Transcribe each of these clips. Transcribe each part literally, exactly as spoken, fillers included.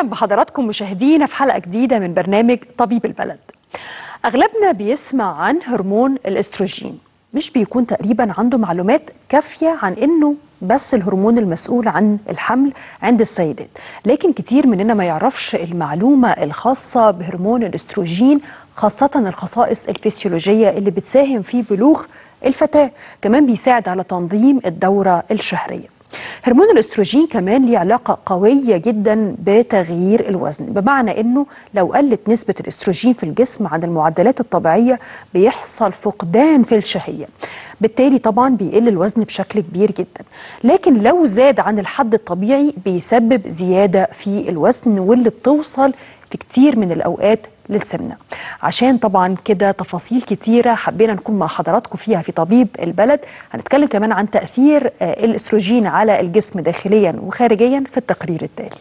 أهلا بحضراتكم مشاهدينا في حلقة جديدة من برنامج طبيب البلد. أغلبنا بيسمع عن هرمون الاستروجين، مش بيكون تقريبا عنده معلومات كافية عن إنه بس الهرمون المسؤول عن الحمل عند السيدات، لكن كتير مننا ما يعرفش المعلومة الخاصة بهرمون الاستروجين، خاصة الخصائص الفسيولوجية اللي بتساهم في بلوغ الفتاة. كمان بيساعد على تنظيم الدورة الشهرية. هرمون الاستروجين كمان ليه علاقة قوية جدا بتغيير الوزن، بمعنى انه لو قلت نسبة الاستروجين في الجسم عن المعدلات الطبيعية بيحصل فقدان في الشهية، بالتالي طبعا بيقل الوزن بشكل كبير جدا. لكن لو زاد عن الحد الطبيعي بيسبب زيادة في الوزن، واللي بتوصل في كتير من الأوقات للسمنة. عشان طبعا كده تفاصيل كتيرة حبينا نكون مع حضراتكم فيها في طبيب البلد. هنتكلم كمان عن تأثير الاستروجين على الجسم داخليا وخارجيا في التقرير التالي.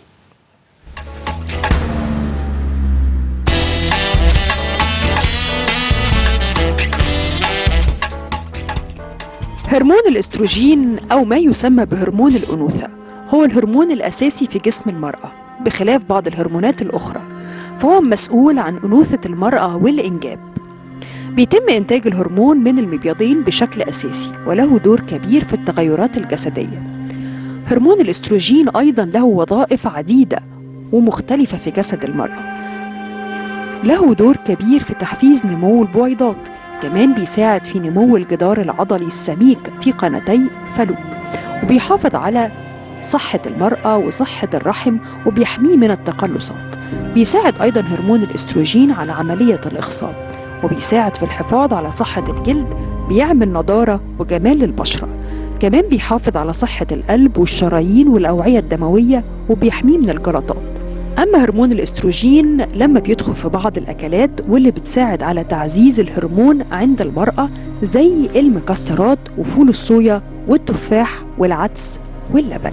هرمون الاستروجين أو ما يسمى بهرمون الأنوثة هو الهرمون الأساسي في جسم المرأة، بخلاف بعض الهرمونات الأخرى، فهو مسؤول عن أنوثة المرأة والإنجاب. بيتم إنتاج الهرمون من المبيضين بشكل أساسي، وله دور كبير في التغيرات الجسدية. هرمون الاستروجين أيضا له وظائف عديدة ومختلفة في جسد المرأة. له دور كبير في تحفيز نمو البويضات، كمان بيساعد في نمو الجدار العضلي السميك في قناتي فالوب، وبيحافظ على صحة المرأة وصحة الرحم وبيحميه من التقلصات. بيساعد أيضا هرمون الاستروجين على عملية الإخصاب، وبيساعد في الحفاظ على صحة الجلد، بيعمل نضارة وجمال للبشرة. كمان بيحافظ على صحة القلب والشرايين والأوعية الدموية وبيحميه من الجلطات. أما هرمون الاستروجين لما بيدخل في بعض الأكلات واللي بتساعد على تعزيز الهرمون عند المرأة، زي المكسرات وفول الصويا والتفاح والعدس واللبن.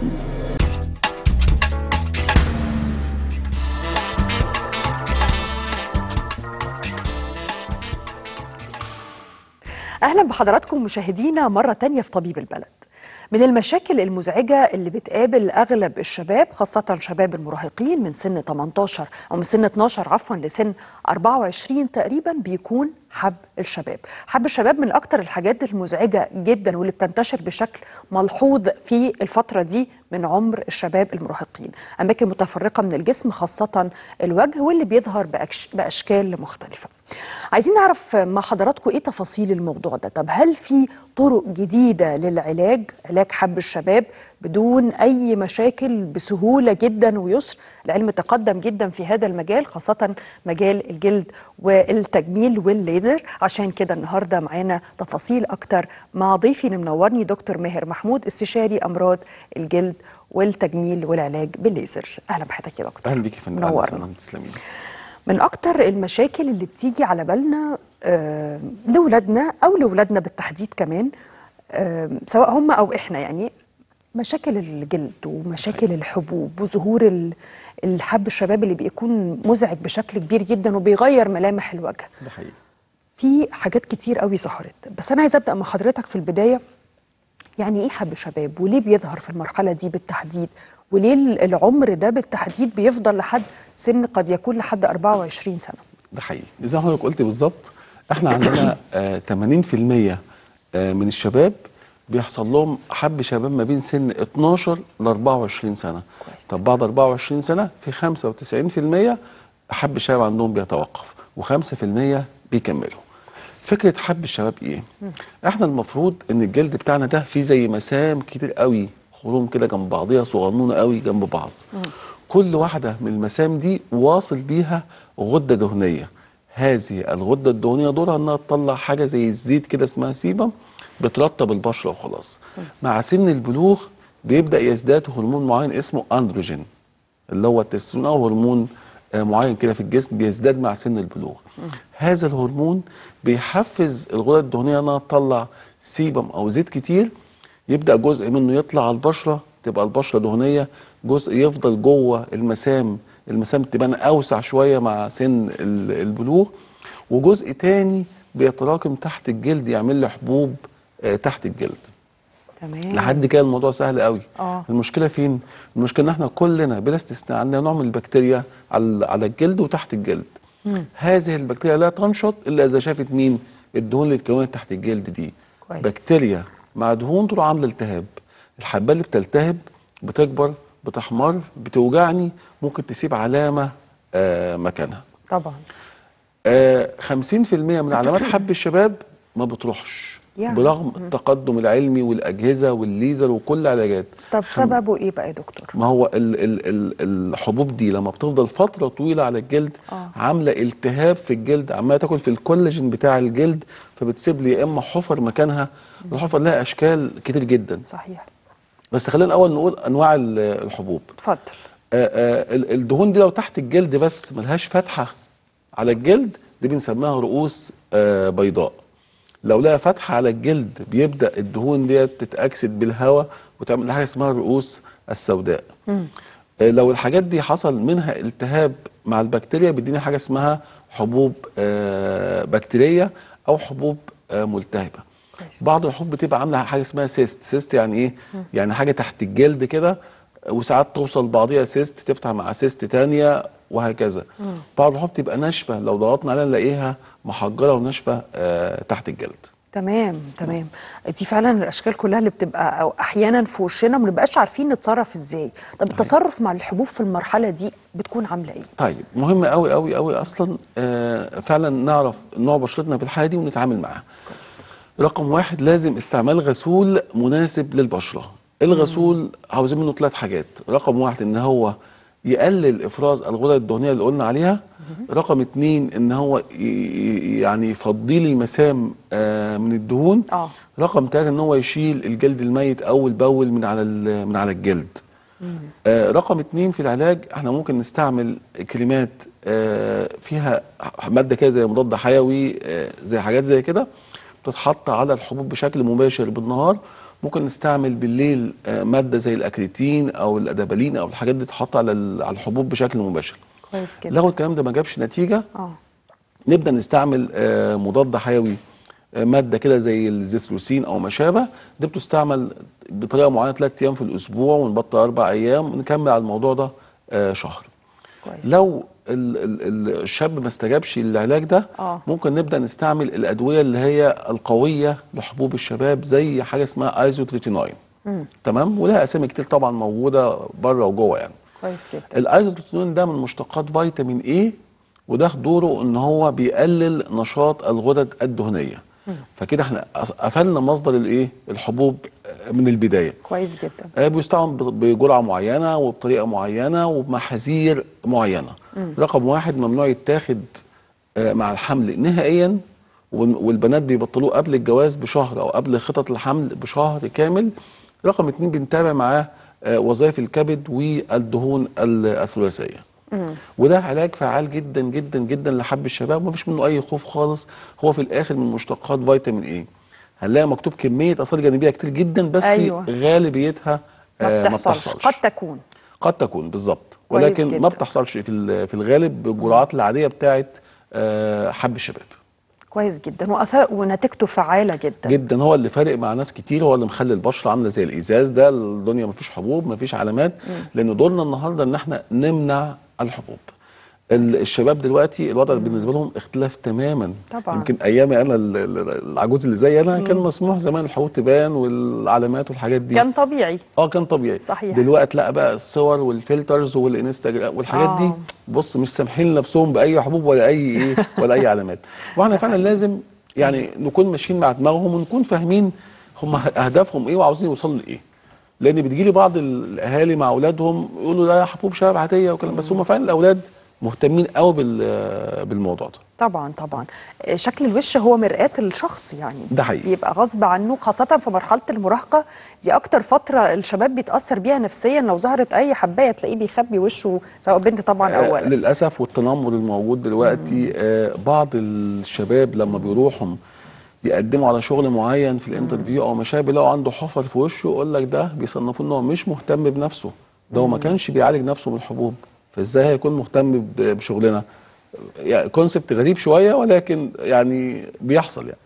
أهلا بحضراتكم مشاهدينا مرة تانية في طبيب البلد. من المشاكل المزعجة اللي بتقابل أغلب الشباب، خاصة شباب المراهقين من سن ثمانية عشر أو من سن اثني عشر عفوا لسن أربعة وعشرين تقريبا، بيكون حب الشباب. حب الشباب من أكتر الحاجات المزعجة جدا واللي بتنتشر بشكل ملحوظ في الفترة دي من عمر الشباب المراهقين. أماكن متفرقة من الجسم خاصة الوجه، واللي بيظهر بأكش... بأشكال مختلفة. عايزين نعرف مع حضراتكم إيه تفاصيل الموضوع ده. طب هل في طرق جديدة للعلاج، علاج حب الشباب بدون أي مشاكل بسهولة جدا ويسر؟ العلم تقدم جدا في هذا المجال، خاصة مجال الجلد والتجميل والليزر. عشان كده النهاردة معانا تفاصيل أكتر مع ضيفي اللي منورني دكتور ماهر محمود، استشاري أمراض الجلد والتجميل والعلاج بالليزر. أهلا بحضرتك يا دكتور. أهلا بيكي يا فندم. منورنا. تسلمي. من أكتر المشاكل اللي بتيجي على بالنا آه لأولادنا أو لأولادنا بالتحديد كمان، آه سواء هم أو إحنا، يعني مشاكل الجلد ومشاكل الحبوب وظهور الحب الشباب اللي بيكون مزعج بشكل كبير جدا وبيغير ملامح الوجه. ده حقيقي. في حاجات كتير قوي ظهرت، بس أنا عايزة أبدأ مع حضرتك في البداية. يعني إيه حب شباب، وليه بيظهر في المرحلة دي بالتحديد، وليه العمر ده بالتحديد بيفضل لحد سن قد يكون لحد أربعة وعشرين سنة؟ ده حقيقي زي ما حضرتك قلت بالظبط. احنا عندنا آه ثمانين في المية آه من الشباب بيحصل لهم حب شباب ما بين سن اتناشر ل أربعة وعشرين سنة. كويس. طب بعد أربعة وعشرين سنة في خمسة وتسعين في المية حب الشباب عندهم بيتوقف، وخمسة في المية بيكملوا. فكرة حب الشباب ايه؟ م. احنا المفروض ان الجلد بتاعنا ده فيه زي مسام كتير قوي، خروم كده جنب بعضيها صغنونه قوي جنب بعض. م. كل واحدة من المسام دي واصل بيها غدة دهنية. هذه الغدة الدهنية دورها انها تطلع حاجة زي الزيت كده اسمها سيبم، بترطب البشرة وخلاص. م. مع سن البلوغ بيبدأ يزداد هرمون معين اسمه اندروجين، اللي هو التستيرون او هرمون معين كده في الجسم بيزداد مع سن البلوغ. م. هذا الهرمون بيحفز الغدة الدهنية انها تطلع سيبم او زيت كتير، يبدأ جزء منه يطلع على البشرة تبقى البشرة دهنية، جزء يفضل جوه المسام، المسام تبان اوسع شوية مع سن البلوغ، وجزء تاني بيتراكم تحت الجلد يعمل له حبوب تحت الجلد. تمام. لحد كده الموضوع سهل قوي. اه المشكله فين؟ المشكله ان احنا كلنا بلا استثناء عندنا نوع من البكتيريا على على الجلد وتحت الجلد. مم. هذه البكتيريا لا تنشط الا اذا شافت مين؟ الدهون اللي اتكونت تحت الجلد دي. كويس. بكتيريا مع دهون تروح عامله التهاب. الحبايه اللي بتلتهب بتكبر، بتحمر، بتوجعني، ممكن تسيب علامه آه مكانها. طبعا. آه خمسين في المية من علامات حب الشباب ما بتروحش يعني. برغم التقدم العلمي والاجهزه والليزر وكل العلاجات. طب سببه ايه بقى يا دكتور؟ ما هو ال ال ال الحبوب دي لما بتفضل فتره طويله على الجلد آه. عامله التهاب في الجلد، عماله تاكل في الكولاجين بتاع الجلد، فبتسيب لي يا اما حفر مكانها. الحفر لها اشكال كتير جدا. صحيح. بس خلينا الاول نقول انواع ال- الحبوب. اتفضل. آه آه ال- الدهون دي لو تحت الجلد بس ملهاش فتحه على الجلد دي بنسميها رؤوس آه بيضاء. لو لها فتحه على الجلد بيبدا الدهون ديت تتاكسد بالهواء وتعمل حاجه اسمها الرؤوس السوداء. مم. آه لو الحاجات دي حصل منها التهاب مع البكتيريا بيدينا حاجه اسمها حبوب آه بكتيريه او حبوب آه ملتهبه. كويس. بعض الحبوب بتبقى عامله حاجه اسمها سيست. سيست يعني ايه؟ يعني حاجه تحت الجلد كده، وساعات توصل بعضيها سيست تفتح مع سيست تانية وهكذا. مم. بعض الحبوب تبقى ناشفه، لو ضغطنا عليها نلاقيها محجره وناشفه آه تحت الجلد. تمام تمام. دي فعلا الاشكال كلها اللي بتبقى او احيانا في وشنا ما بنبقاش عارفين نتصرف ازاي. طب التصرف مع الحبوب في المرحله دي بتكون عامله ايه؟ طيب مهم قوي قوي قوي اصلا آه فعلا نعرف نوع بشرتنا في الحاله دي ونتعامل معاها. كويس. رقم واحد لازم استعمال غسول مناسب للبشره. الغسول عاوزين منه ثلاث حاجات. رقم واحد ان هو يقلل افراز الغدد الدهنيه اللي قلنا عليها. رقم اتنين ان هو ي- ي- يعني يفضي لي المسام آه من الدهون. اه رقم ثلاثة ان هو يشيل الجلد الميت اول باول من على ال- من على الجلد. آه رقم اتنين في العلاج احنا ممكن نستعمل كريمات آه فيها ماده كده زي مضاد حيوي آه زي حاجات زي كده بتتحط على الحبوب بشكل مباشر بالنهار. ممكن نستعمل بالليل آه ماده زي الاكريتين او الادابالين او الحاجات دي تتحط على ال- على الحبوب بشكل مباشر. كويس جدا. لو الكلام ده ما جابش نتيجه اه نبدا نستعمل آه مضاد حيوي آه ماده كده زي الزيثروسين او ما شابه. دي بتستعمل بطريقه معينه ثلاث ايام في الاسبوع ونبطل اربع ايام ونكمل على الموضوع ده آه شهر. كويس. لو ال ال ال الشاب ما استجابش للعلاج ده آه. ممكن نبدا نستعمل الادويه اللي هي القويه لحبوب الشباب زي حاجه اسمها ايزوتريتينوين. تمام، ولها اسامي كتير طبعا موجوده بره وجوه يعني. كويس جدا. الايزوتريتينوين ده من مشتقات فيتامين اي وده دوره ان هو بيقلل نشاط الغدد الدهنيه. فكده احنا قفلنا مصدر الايه الحبوب من البدايه. كويس جدا. آه، بيستعمل ب- بجرعه معينه وبطريقه معينه وبمحاذير معينه. رقم واحد ممنوع يتاخد آه، مع الحمل نهائيا، وال- والبنات بيبطلوه قبل الجواز بشهر او قبل خطط الحمل بشهر كامل. رقم اتنين بنتابع معاه آه، وظائف الكبد والدهون ال- الثلاثيه. وده علاج فعال جدا جدا جدا لحب الشباب ومفيش منه اي خوف خالص. هو في الاخر من مشتقات فيتامين اي. هنلاقي مكتوب كميه اثار جانبيه كتير جدا بس أيوة. غالبيتها ما آه، بتحصلش. قد تكون. قد تكون بالظبط، كويس ولكن جدا. ما بتحصلش في ال- في الغالب بالجرعات العاديه بتاعت آه، حب الشباب. كويس جدا. وأثار ونتيجته فعاله جدا. جدا هو اللي فارق مع ناس كتير، هو اللي مخلي البشره عامله زي الازاز ده، الدنيا ما فيش حبوب ما فيش علامات. لان دورنا النهارده ان احنا نمنع الحبوب. ال- الشباب دلوقتي الوضع بالنسبه لهم اختلاف تماما. طبعا. يمكن ايامي انا ال- ال- العجوز اللي زي انا كان مسموح زمان الحبوب تبان والعلامات والحاجات دي. كان طبيعي. اه كان طبيعي. صحيح. دلوقتي لا بقى الصور والفلترز والانستجرام والحاجات آه. دي بص مش سامحين نفسهم باي حبوب ولا اي ايه ولا اي علامات. واحنا فعلا لازم يعني نكون ماشيين مع دماغهم ونكون فاهمين هم اهدافهم ايه وعاوزين يوصلوا لايه. لان بتجي لي بعض الاهالي مع اولادهم يقولوا لا حبوب شباب عاديه وكلام، بس هم فعلا الاولاد مهتمين قوي بال- بالموضوع ده. طبعا طبعا. شكل الوش هو مرآة الشخص يعني. ده حقيقي. بيبقى غصب عنه خاصة في مرحلة المراهقة. دي أكتر فترة الشباب بيتأثر بيها نفسيا. لو ظهرت أي حباية تلاقيه بيخبي وشه سواء بنت طبعا أو آه ولد. للاسف والتنمر الموجود دلوقتي آه بعض الشباب لما بيروحوا يقدموا على شغل معين في الانترفيو او ما شابه لو عنده حفر في وشه يقول لك ده بيصنفوه ان هو مش مهتم بنفسه، ده هو ما كانش بيعالج نفسه من الحبوب، فازاي هيكون مهتم ب- بشغلنا؟ يعني كونسبت غريب شويه ولكن يعني بيحصل يعني.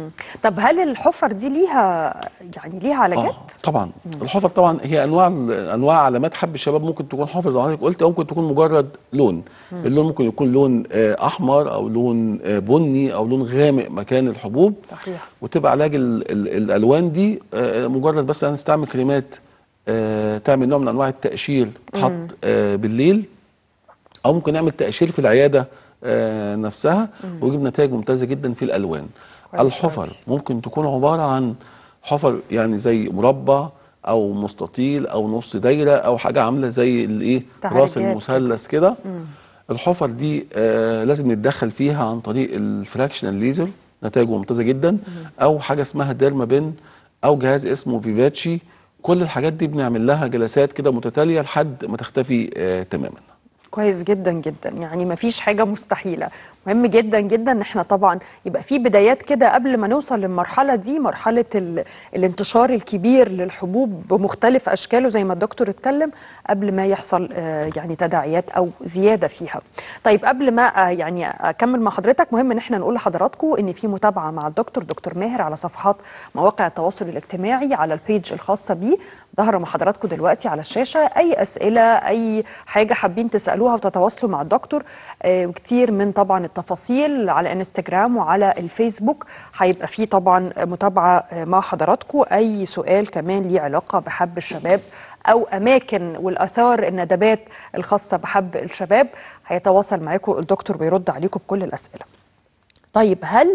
مم. طب هل الحفر دي ليها يعني ليها علاجات؟ آه طبعا. مم. الحفر طبعا هي انواع انواع علامات حب الشباب، ممكن تكون حفر زي ما حضرتك قلت، او ممكن تكون مجرد لون. مم. اللون ممكن يكون لون احمر او لون بني او لون غامق مكان الحبوب. صحيح. وتبقى علاج ال ال الالوان دي مجرد بس هنستعمل كريمات تعمل نوع من انواع التقشير، تحط بالليل، او ممكن نعمل تقشير في العياده نفسها ويجيب نتائج ممتازه جدا في الالوان. الحفر ممكن تكون عباره عن حفر يعني زي مربع او مستطيل او نص دايره او حاجه عامله زي الايه راس المثلث كده. الحفر دي آه لازم نتدخل فيها عن طريق الفراكشنال ليزر، نتائجه ممتازه جدا. مم. او حاجه اسمها ديرما بن او جهاز اسمه فيفاتشي. كل الحاجات دي بنعمل لها جلسات كده متتاليه لحد ما تختفي آه تماما. كويس جدا جدا، يعني ما فيش حاجه مستحيله. مهم جدا جدا ان احنا طبعا يبقى في بدايات كده قبل ما نوصل للمرحله دي، مرحله الانتشار الكبير للحبوب بمختلف اشكاله زي ما الدكتور اتكلم، قبل ما يحصل يعني تداعيات او زياده فيها. طيب قبل ما يعني اكمل مع حضرتك، مهم ان احنا نقول لحضراتكم ان في متابعه مع الدكتور دكتور ماهر على صفحات مواقع التواصل الاجتماعي، على البيج الخاصه بيه ظاهره مع حضراتكم دلوقتي على الشاشه. اي اسئله اي حاجه حابين تسالوها وتتواصلوا مع الدكتور، آه وكتير من طبعا التفاصيل على انستجرام وعلى الفيسبوك هيبقى فيه طبعا متابعه مع حضراتكم. اي سؤال كمان ليه علاقه بحب الشباب او اماكن والاثار الندبات الخاصه بحب الشباب هيتواصل معاكم الدكتور ويرد عليكم بكل الاسئله. طيب هل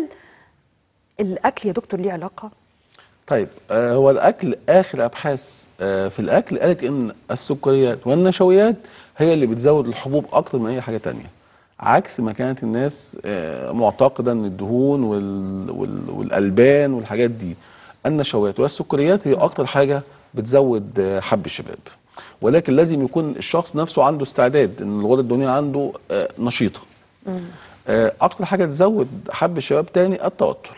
الاكل يا دكتور ليه علاقه؟ طيب آه هو الاكل، اخر ابحاث آه في الاكل قالت ان السكريات والنشويات هي اللي بتزود الحبوب اكتر من اي حاجه تانية، عكس ما كانت الناس آه معتقده ان الدهون وال وال والالبان والحاجات دي. النشويات والسكريات هي اكتر حاجه بتزود آه حب الشباب، ولكن لازم يكون الشخص نفسه عنده استعداد ان الغده الدهنيه عنده آه نشيطه. آه اكتر حاجه تزود حب الشباب تاني التوتر.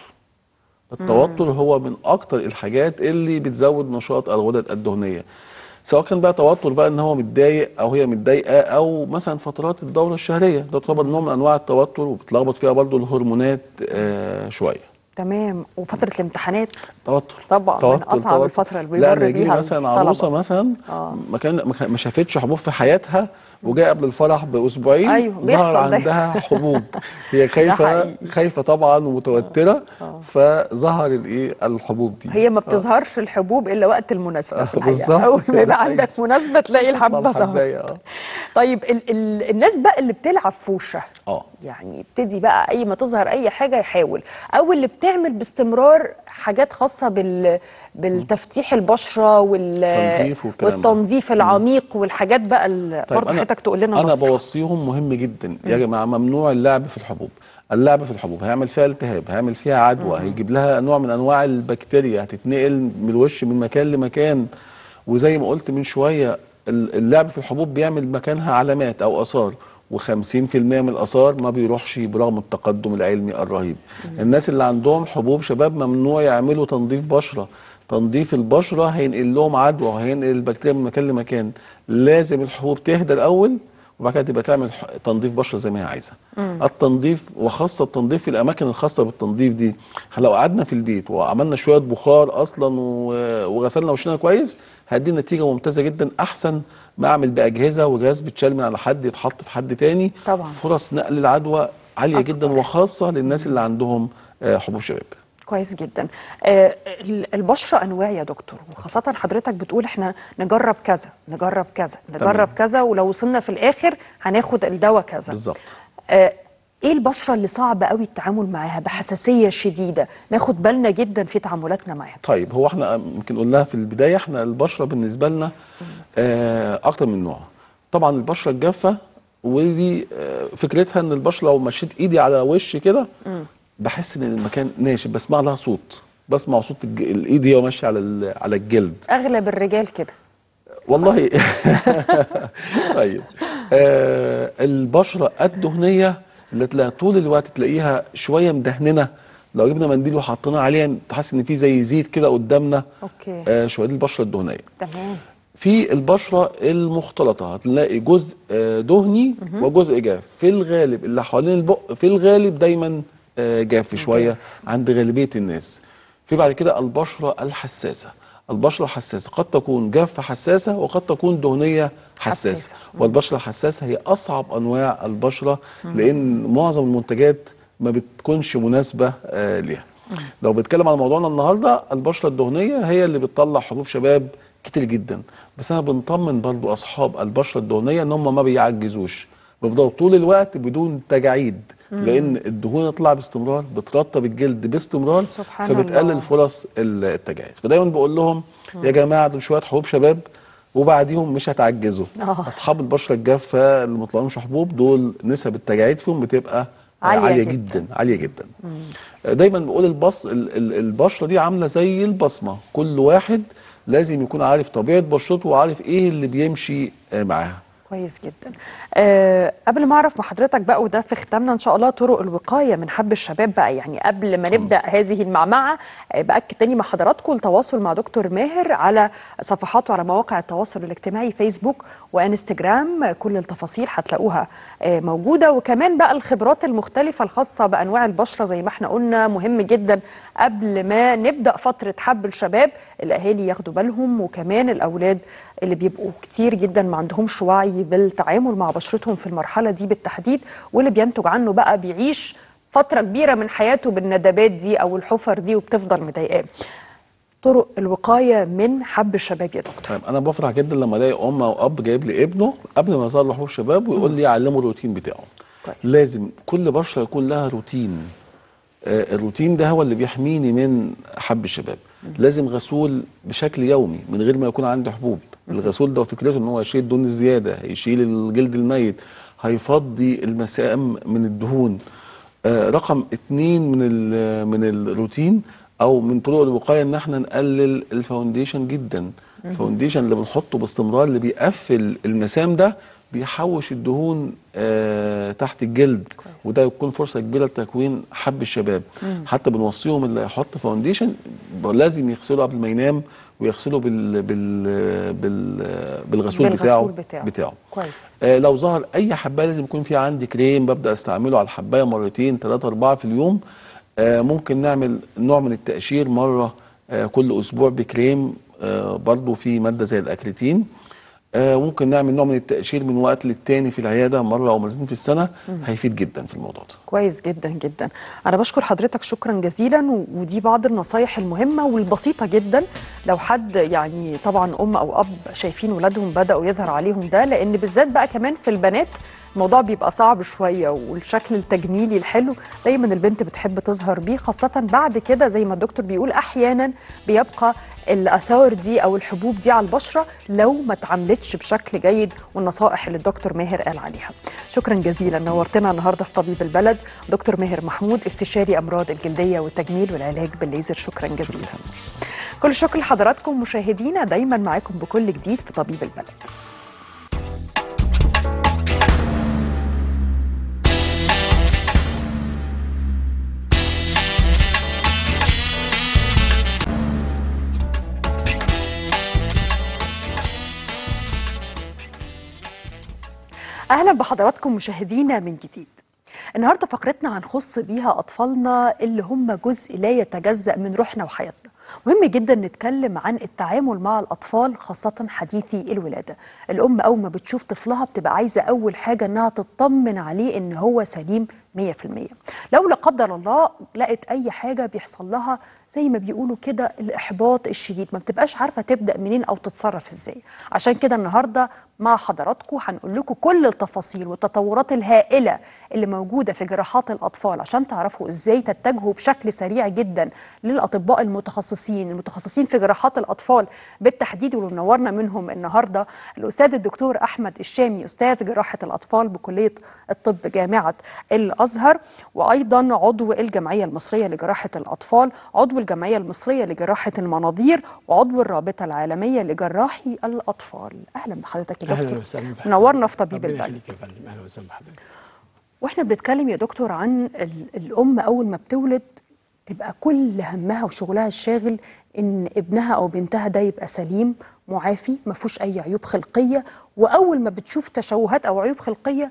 التوتر هو من اكتر الحاجات اللي بتزود نشاط الغدد الدهنيه، سواء كان بقى توتر بقى ان هو متضايق او هي متضايقه، او مثلا فترات الدوره الشهريه، ده تعتبر نوع من انواع التوتر وبتلخبط فيها برضو الهرمونات آه شويه. تمام. وفتره الامتحانات توتر طبعا توتر من اصعب توتر. الفتره اللي لا بيمر بيها مثلا عروسه مثلا آه. ما كان ما شافتش حبوب في حياتها وجاء قبل الفرح باسبوعين أيوه ظهر عندها حبوب. هي خايفه خايفه طبعا ومتوتره آه. فظهر الايه الحبوب دي. هي ما بتظهرش آه. الحبوب الا وقت المناسبه في الحقيقه، اول ما يبقى عندك مناسبه تلاقي الحبه ظهرت. آه. طيب ال ال الناس بقى اللي بتلعب في وشها اه يعني يبتدي بقى اي ما تظهر اي حاجه يحاول، او اللي بتعمل باستمرار حاجات خاصه بال بالتفتيح البشره وال والتنظيف العميق والحاجات بقى اللي طيب برضه حضرتك تقول لنا انا بوصيهم مهم جدا يا جماعه، ممنوع اللعب في الحبوب. اللعب في الحبوب هيعمل فيها التهاب، هيعمل فيها عدوى، هيجيب لها نوع من انواع البكتيريا، هتتنقل من الوش من مكان لمكان. وزي ما قلت من شويه اللعب في الحبوب بيعمل مكانها علامات او اثار، وخمسين في المية من الاثار ما بيروحش برغم التقدم العلمي الرهيب. مم. الناس اللي عندهم حبوب شباب ممنوع يعملوا تنظيف بشره. تنظيف البشره هينقل لهم عدوى وهينقل البكتيريا من مكان لمكان. لازم الحبوب تهدى الاول وبعد كده تبقى تعمل تنظيف بشره زي ما هي عايزه. مم. التنظيف وخاصه التنظيف في الاماكن الخاصه بالتنظيف دي، لو قعدنا في البيت وعملنا شويه بخار اصلا وغسلنا وشنا كويس هدي نتيجه ممتازه جدا، احسن ما اعمل باجهزه وجهاز بتشال من على حد يتحط في حد تاني. طبعا فرص نقل العدوى عاليه أكبر. جدا، وخاصه للناس اللي عندهم حبوب شباب. كويس جدا. آه البشره انواع يا دكتور، وخاصه حضرتك بتقول احنا نجرب كذا نجرب كذا نجرب تمام. كذا ولو وصلنا في الاخر هناخد الدواء كذا بالظبط. آه ايه البشره اللي صعب قوي التعامل معاها بحساسيه شديده ناخد بالنا جدا في تعاملاتنا معاها؟ طيب هو احنا يمكن قلناها في البدايه، احنا البشره بالنسبه لنا آه اكتر من نوع. طبعا البشره الجافه ودي آه فكرتها ان البشره لو مشيت ايدي على وش كده بحس ان المكان ناشف، بسمع لها صوت، بسمع صوت الايد هي ماشيه على على الجلد. اغلب الرجال كده والله. طيب آه البشره الدهنيه اللي تلاقيها طول الوقت تلاقيها شويه مدهننه، لو جبنا منديل وحطيناه عليها تحس ان في زي زيت كده قدامنا. اوكي. آه شويه دي البشره الدهنيه. تمام. في البشره المختلطه هتلاقي جزء آه دهني وجزء جاف. في الغالب اللي حوالين البق في الغالب دايما جاف شويه جاف. عند غالبيه الناس. في بعد كده البشره الحساسه. البشره الحساسه قد تكون جافه حساسه وقد تكون دهنيه حساسه, حساسة. والبشره الحساسه هي اصعب انواع البشره لان معظم المنتجات ما بتكونش مناسبه آه ليها. لو بتكلم على موضوعنا النهارده، البشره الدهنيه هي اللي بتطلع حبوب شباب كتير جدا، بس انا بنطمن برضو اصحاب البشره الدهنيه ان هم ما بيعجزوش، بيفضلوا طول الوقت بدون تجاعيد، لان الدهون اللي طالعه باستمرار بترطب الجلد باستمرار، سبحان فبتقلل الله. فرص التجاعيد. فدايما بقول لهم يا جماعه دول شويه حبوب شباب وبعديهم مش هتعجزوا. آه. اصحاب البشره الجافه اللي ما طلعهمش حبوب دول نسب التجاعيد فيهم بتبقى عالية عاليه جداً. جدا عاليه جدا. دايما بقول البص ال- ال- البشره دي عامله زي البصمه، كل واحد لازم يكون عارف طبيعه بشرته وعارف ايه اللي بيمشي آه، معاها. كويس جدا. أه قبل ما اعرف مع حضرتك بقى، وده في ختامنا ان شاء الله، طرق الوقايه من حب الشباب بقى، يعني قبل ما نبدا هذه المعمعه أه باكد تاني مع حضراتكم التواصل مع دكتور ماهر على صفحاته على مواقع التواصل الاجتماعي فيسبوك وانستجرام. كل التفاصيل هتلاقوها أه موجوده، وكمان بقى الخبرات المختلفه الخاصه بانواع البشره زي ما احنا قلنا مهم جدا قبل ما نبدا فتره حب الشباب الاهالي ياخدوا بالهم، وكمان الاولاد اللي بيبقوا كتير جدا ما عندهمش وعي بالتعامل مع بشرتهم في المرحله دي بالتحديد، واللي بينتج عنه بقى بيعيش فتره كبيره من حياته بالندبات دي او الحفر دي وبتفضل مضايقاه. طرق الوقايه من حب الشباب يا دكتور. طيب انا بفرح جدا لما الاقي ام او اب جايب لي ابنه قبل ما يظهر له حبوب شباب ويقول لي علمه الروتين بتاعه. كويس. لازم كل بشره يكون لها روتين. آه الروتين ده هو اللي بيحميني من حب الشباب. لازم غسول بشكل يومي من غير ما يكون عندي حبوب. الغسول ده فكرته ان هو يشيل الدهون الزياده، هيشيل الجلد الميت، هيفضي المسام من الدهون. آه رقم اتنين من من الروتين او من طرق الوقايه ان احنا نقلل الفاونديشن جدا. الفاونديشن اللي بنحطه باستمرار اللي بيقفل المسام ده بيحوش الدهون آه تحت الجلد. كويس. وده يكون فرصه كبيره لتكوين حب الشباب. مم. حتى بنوصيهم اللي يحط فاونديشن لازم يغسله قبل ما ينام ويغسله بال بال بال بالغسول, بالغسول بتاعه بتاعه, بتاعه. كويس. آه لو ظهر اي حبايه لازم يكون في عندي كريم ببدا استعمله على الحبايه مرتين ثلاثه اربعه في اليوم. آه ممكن نعمل نوع من التقشير مره آه كل اسبوع بكريم آه برضو في ماده زي الاكريتين. آه ممكن نعمل نوع من التقشير من وقت للتاني في العياده مره او مرتين في السنه. مم. هيفيد جدا في الموضوع ده. كويس جدا جدا. انا بشكر حضرتك شكرا جزيلا، ودي بعض النصايح المهمه والبسيطه جدا لو حد يعني طبعا ام او اب شايفين ولادهم بداوا يظهر عليهم ده، لان بالذات بقى كمان في البنات الموضوع بيبقى صعب شويه، والشكل التجميلي الحلو دايما البنت بتحب تظهر بيه، خاصه بعد كده زي ما الدكتور بيقول احيانا بيبقى الاثار دي او الحبوب دي على البشره لو ما اتعاملتش بشكل جيد، والنصائح اللي الدكتور ماهر قال عليها. شكرا جزيلا، نورتنا النهارده في طبيب البلد دكتور ماهر محمود، استشاري امراض الجلديه والتجميل والعلاج بالليزر. شكرا جزيلا. كل الشكر لحضراتكم مشاهدينا، دايما معاكم بكل جديد في طبيب البلد. أهلا بحضراتكم مشاهدينا من جديد. النهاردة فقرتنا هنخص بيها أطفالنا اللي هم جزء لا يتجزأ من روحنا وحياتنا. مهم جدا نتكلم عن التعامل مع الأطفال خاصة حديثي الولادة. الأم أول ما بتشوف طفلها بتبقى عايزة أول حاجة أنها تطمن عليه إن هو سليم مية في المية. لو لا قدر الله لقت أي حاجة بيحصل لها زي ما بيقولوا كده الإحباط الشديد، ما بتبقاش عارفة تبدأ منين أو تتصرف إزاي. عشان كده النهاردة مع حضراتكم هنقول لكم كل التفاصيل والتطورات الهائلة اللي موجودة في جراحات الأطفال عشان تعرفوا إزاي تتجهوا بشكل سريع جدا للأطباء المتخصصين المتخصصين في جراحات الأطفال بالتحديد. واللي منورنا منهم النهاردة الأستاذ الدكتور أحمد الشامي، أستاذ جراحة الأطفال بكلية الطب جامعة الأزهر، وأيضا عضو الجمعية المصرية لجراحة الأطفال، عضو الجمعية المصرية لجراحة المناظير، وعضو الرابطة العالمية لجراحي الأطفال. أهلا بحضرتك يا دكتور. اهلا وسهلا بحضرتك. منورنا في طبيب البلد. ربنا يخليك يا فندم. اهلا وسهلا بحضرتك. واحنا بنتكلم يا دكتور عن الام اول ما بتولد تبقى كل همها وشغلها الشاغل ان ابنها او بنتها ده يبقى سليم معافي ما فيهوش اي عيوب خلقيه، واول ما بتشوف تشوهات او عيوب خلقيه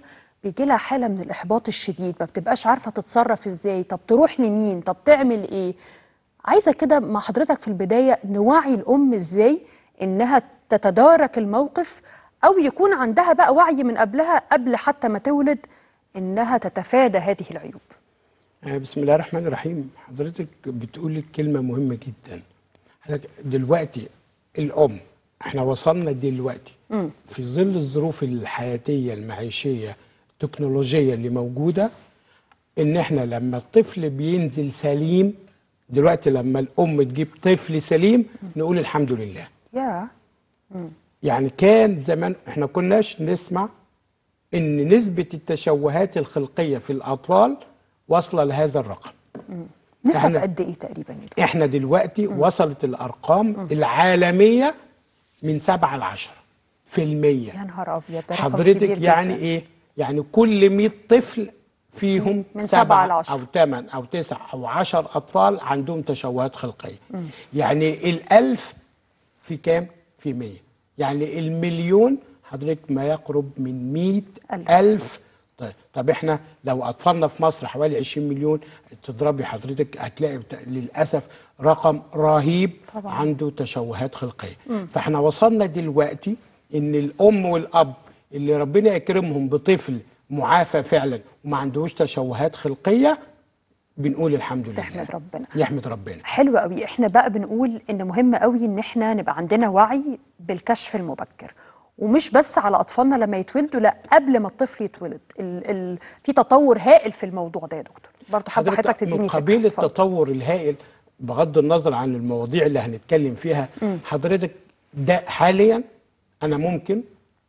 بيجي لها حاله من الاحباط الشديد، ما بتبقاش عارفه تتصرف ازاي، طب تروح لمين، طب تعمل ايه. عايزه كده مع حضرتك في البدايه نوعي الام ازاي انها تتدارك الموقف، او يكون عندها بقى وعي من قبلها قبل حتى ما تولد انها تتفادى هذه العيوب. بسم الله الرحمن الرحيم. حضرتك بتقولي كلمة مهمة جدا. حضرتك دلوقتي الأم، احنا وصلنا دلوقتي م. في ظل الظروف الحياتية المعيشية التكنولوجية اللي موجودة، ان احنا لما الطفل بينزل سليم، دلوقتي لما الأم تجيب طفل سليم نقول الحمد لله. يا يعني كان زمان احنا كناش نسمع ان نسبة التشوهات الخلقية في الأطفال واصله لهذا الرقم. نسب قد ايه تقريبا؟ احنا دلوقتي مم. وصلت الارقام مم. العالميه من سبعة لعشرة في المية. يا نهار ابيض، ده حضرتك يعني جداً. ايه؟ يعني كل مية طفل فيهم من سبعة لعشرة او ثمانية او تسعة او عشرة اطفال عندهم تشوهات خلقيه. مم. يعني الالف في كام؟ في مية. يعني المليون حضرتك ما يقرب من مية ألف, ألف. طيب طب احنا لو اطفالنا في مصر حوالي عشرين مليون، تضربي حضرتك هتلاقي للاسف رقم رهيب طبعا عنده تشوهات خلقيه. مم. فاحنا وصلنا دلوقتي ان الام والاب اللي ربنا يكرمهم بطفل معافى فعلا وما عندهوش تشوهات خلقيه بنقول الحمد لله، تحمد ربنا، يحمد ربنا. حلو قوي. احنا بقى بنقول ان مهم قوي ان احنا نبقى عندنا وعي بالكشف المبكر، ومش بس على اطفالنا لما يتولدوا، لا قبل ما الطفل يتولد. ال ال في تطور هائل في الموضوع ده يا دكتور، برضه حابه حضرتك تديني فكره. قبيل التطور الهائل بغض النظر عن المواضيع اللي هنتكلم فيها، م. حضرتك ده حاليا انا ممكن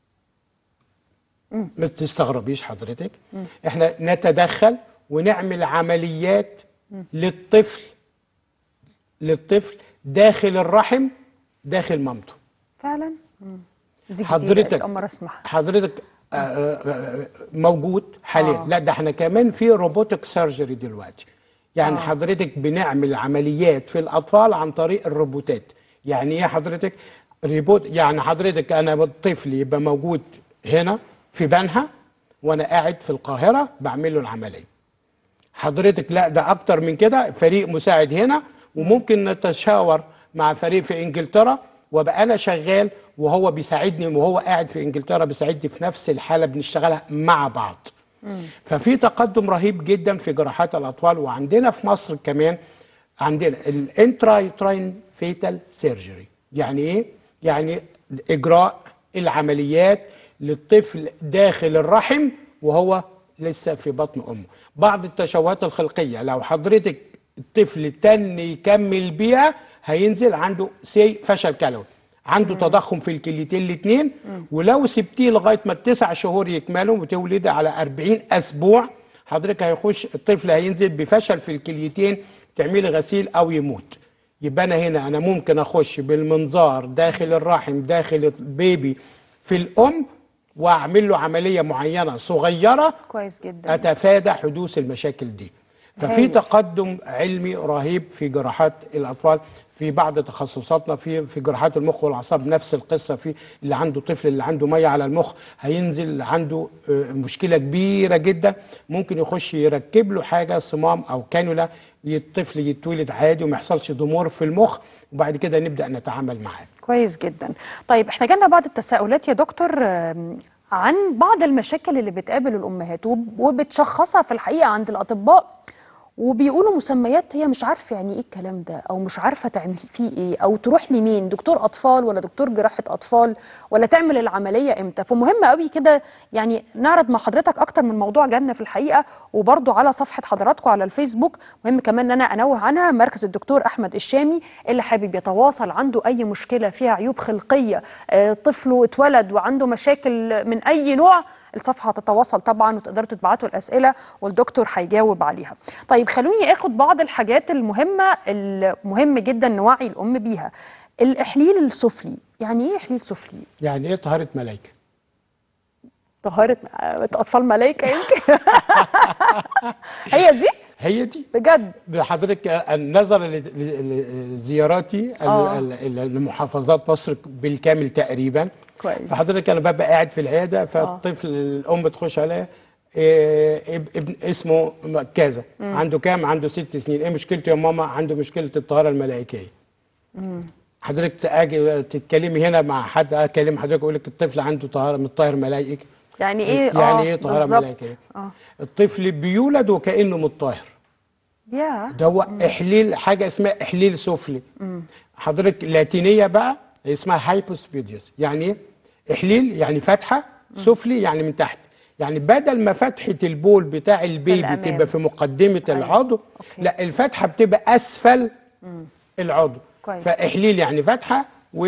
م. ما تستغربيش حضرتك، م. احنا نتدخل ونعمل عمليات م. للطفل للطفل داخل الرحم داخل مامته فعلا. م. دي حضرتك أمر اسمعها. حضرتك آه موجود حاليا. آه. لا ده احنا كمان في روبوتك سيرجري دلوقتي. يعني آه. حضرتك بنعمل عمليات في الاطفال عن طريق الروبوتات. يعني ايه حضرتك ريبوت؟ يعني حضرتك انا الطفل يبقى موجود هنا في بنها وانا قاعد في القاهره بعمل له العمليه. حضرتك لا ده اكتر من كده، فريق مساعد هنا، وممكن نتشاور مع فريق في انجلترا وابقى انا شغال وهو بيساعدني، وهو قاعد في انجلترا بيساعدني في نفس الحاله، بنشتغلها مع بعض. مم. ففي تقدم رهيب جدا في جراحات الاطفال. وعندنا في مصر كمان عندنا الانترايوتراين فيتال سيرجري. يعني ايه؟ يعني اجراء العمليات للطفل داخل الرحم وهو لسه في بطن امه. بعض التشوهات الخلقيه لو حضرتك الطفل تن يكمل بيها هينزل عنده سي فشل كلوي، عنده مم. تضخم في الكليتين الاثنين، ولو سبتيه لغايه ما التسع شهور يكملوا وتولدي على أربعين اسبوع حضرتك هيخش الطفل هينزل بفشل في الكليتين، تعملي غسيل او يموت. يبقى انا هنا انا ممكن اخش بالمنظار داخل الرحم داخل البيبي في الام واعمل له عمليه معينه صغيره كويس جدا اتفادى حدوث المشاكل دي. ففي هاي. تقدم علمي رهيب في جراحات الاطفال في بعض تخصصاتنا، في في جراحات المخ والاعصاب نفس القصه. في اللي عنده طفل اللي عنده ميه على المخ هينزل عنده مشكله كبيره جدا، ممكن يخش يركب له حاجه صمام او كانولا، الطفل يتولد عادي وما يحصلش ضمور في المخ، وبعد كده نبدا نتعامل معاه. كويس جدا. طيب احنا جالنا بعض التساؤلات يا دكتور عن بعض المشاكل اللي بتقابل الامهات وبتشخصها في الحقيقه عند الاطباء، وبيقولوا مسميات هي مش عارفه يعني ايه الكلام ده، او مش عارفه تعمل فيه ايه، او تروح لمين، دكتور اطفال ولا دكتور جراحه اطفال، ولا تعمل العمليه امتى. فمهم قوي كده يعني نعرض مع حضرتك اكتر من موضوع جالنا في الحقيقه، وبرده على صفحه حضراتكم على الفيسبوك. مهم كمان ان انا انوه عنها مركز الدكتور احمد الشامي، اللي حابب يتواصل عنده اي مشكله فيها عيوب خلقيه، آه طفله اتولد وعنده مشاكل من اي نوع، الصفحه هتتواصل طبعا وتقدروا تبعتوا الاسئله والدكتور هيجاوب عليها. طيب خلوني اخد بعض الحاجات المهمه المهم جدا نوعي الام بيها. الاحليل السفلي، يعني ايه احليل سفلي؟ يعني ايه طهاره ملائكه؟ طهاره اطفال ملائكه يمكن. هي دي؟ هي دي بجد حضرتك. نظرا لزياراتي آه. لمحافظات مصر بالكامل تقريبا، كويس. فحضرتك انا ببقى قاعد في العياده فالطفل آه. الام تخش عليا إيه ابن اسمه كذا، عنده كام؟ عنده ست سنين. ايه مشكلته يا ماما؟ عنده مشكله الطهاره الملائكيه. حضرتك اجي تتكلمي هنا مع حد، اكلم حضرتك اقول لك الطفل عنده طهاره متطهر ملائكي. يعني ايه؟ يعني آه ايه طهاره ملائكيه؟ آه. الطفل بيولد وكانه متطهر. يا ده هو احليل، حاجه اسمها احليل سفلي. حضرتك لاتينيه بقى اسمها هايبوسبيديوس. يعني ايه؟ احليل يعني فتحه، سفلي يعني من تحت. يعني بدل ما فتحه البول بتاع البيبي تبقى في مقدمه أيوة. العضو، أوكي. لا الفتحه بتبقى اسفل مم. العضو. كويس. فاحليل يعني فتحه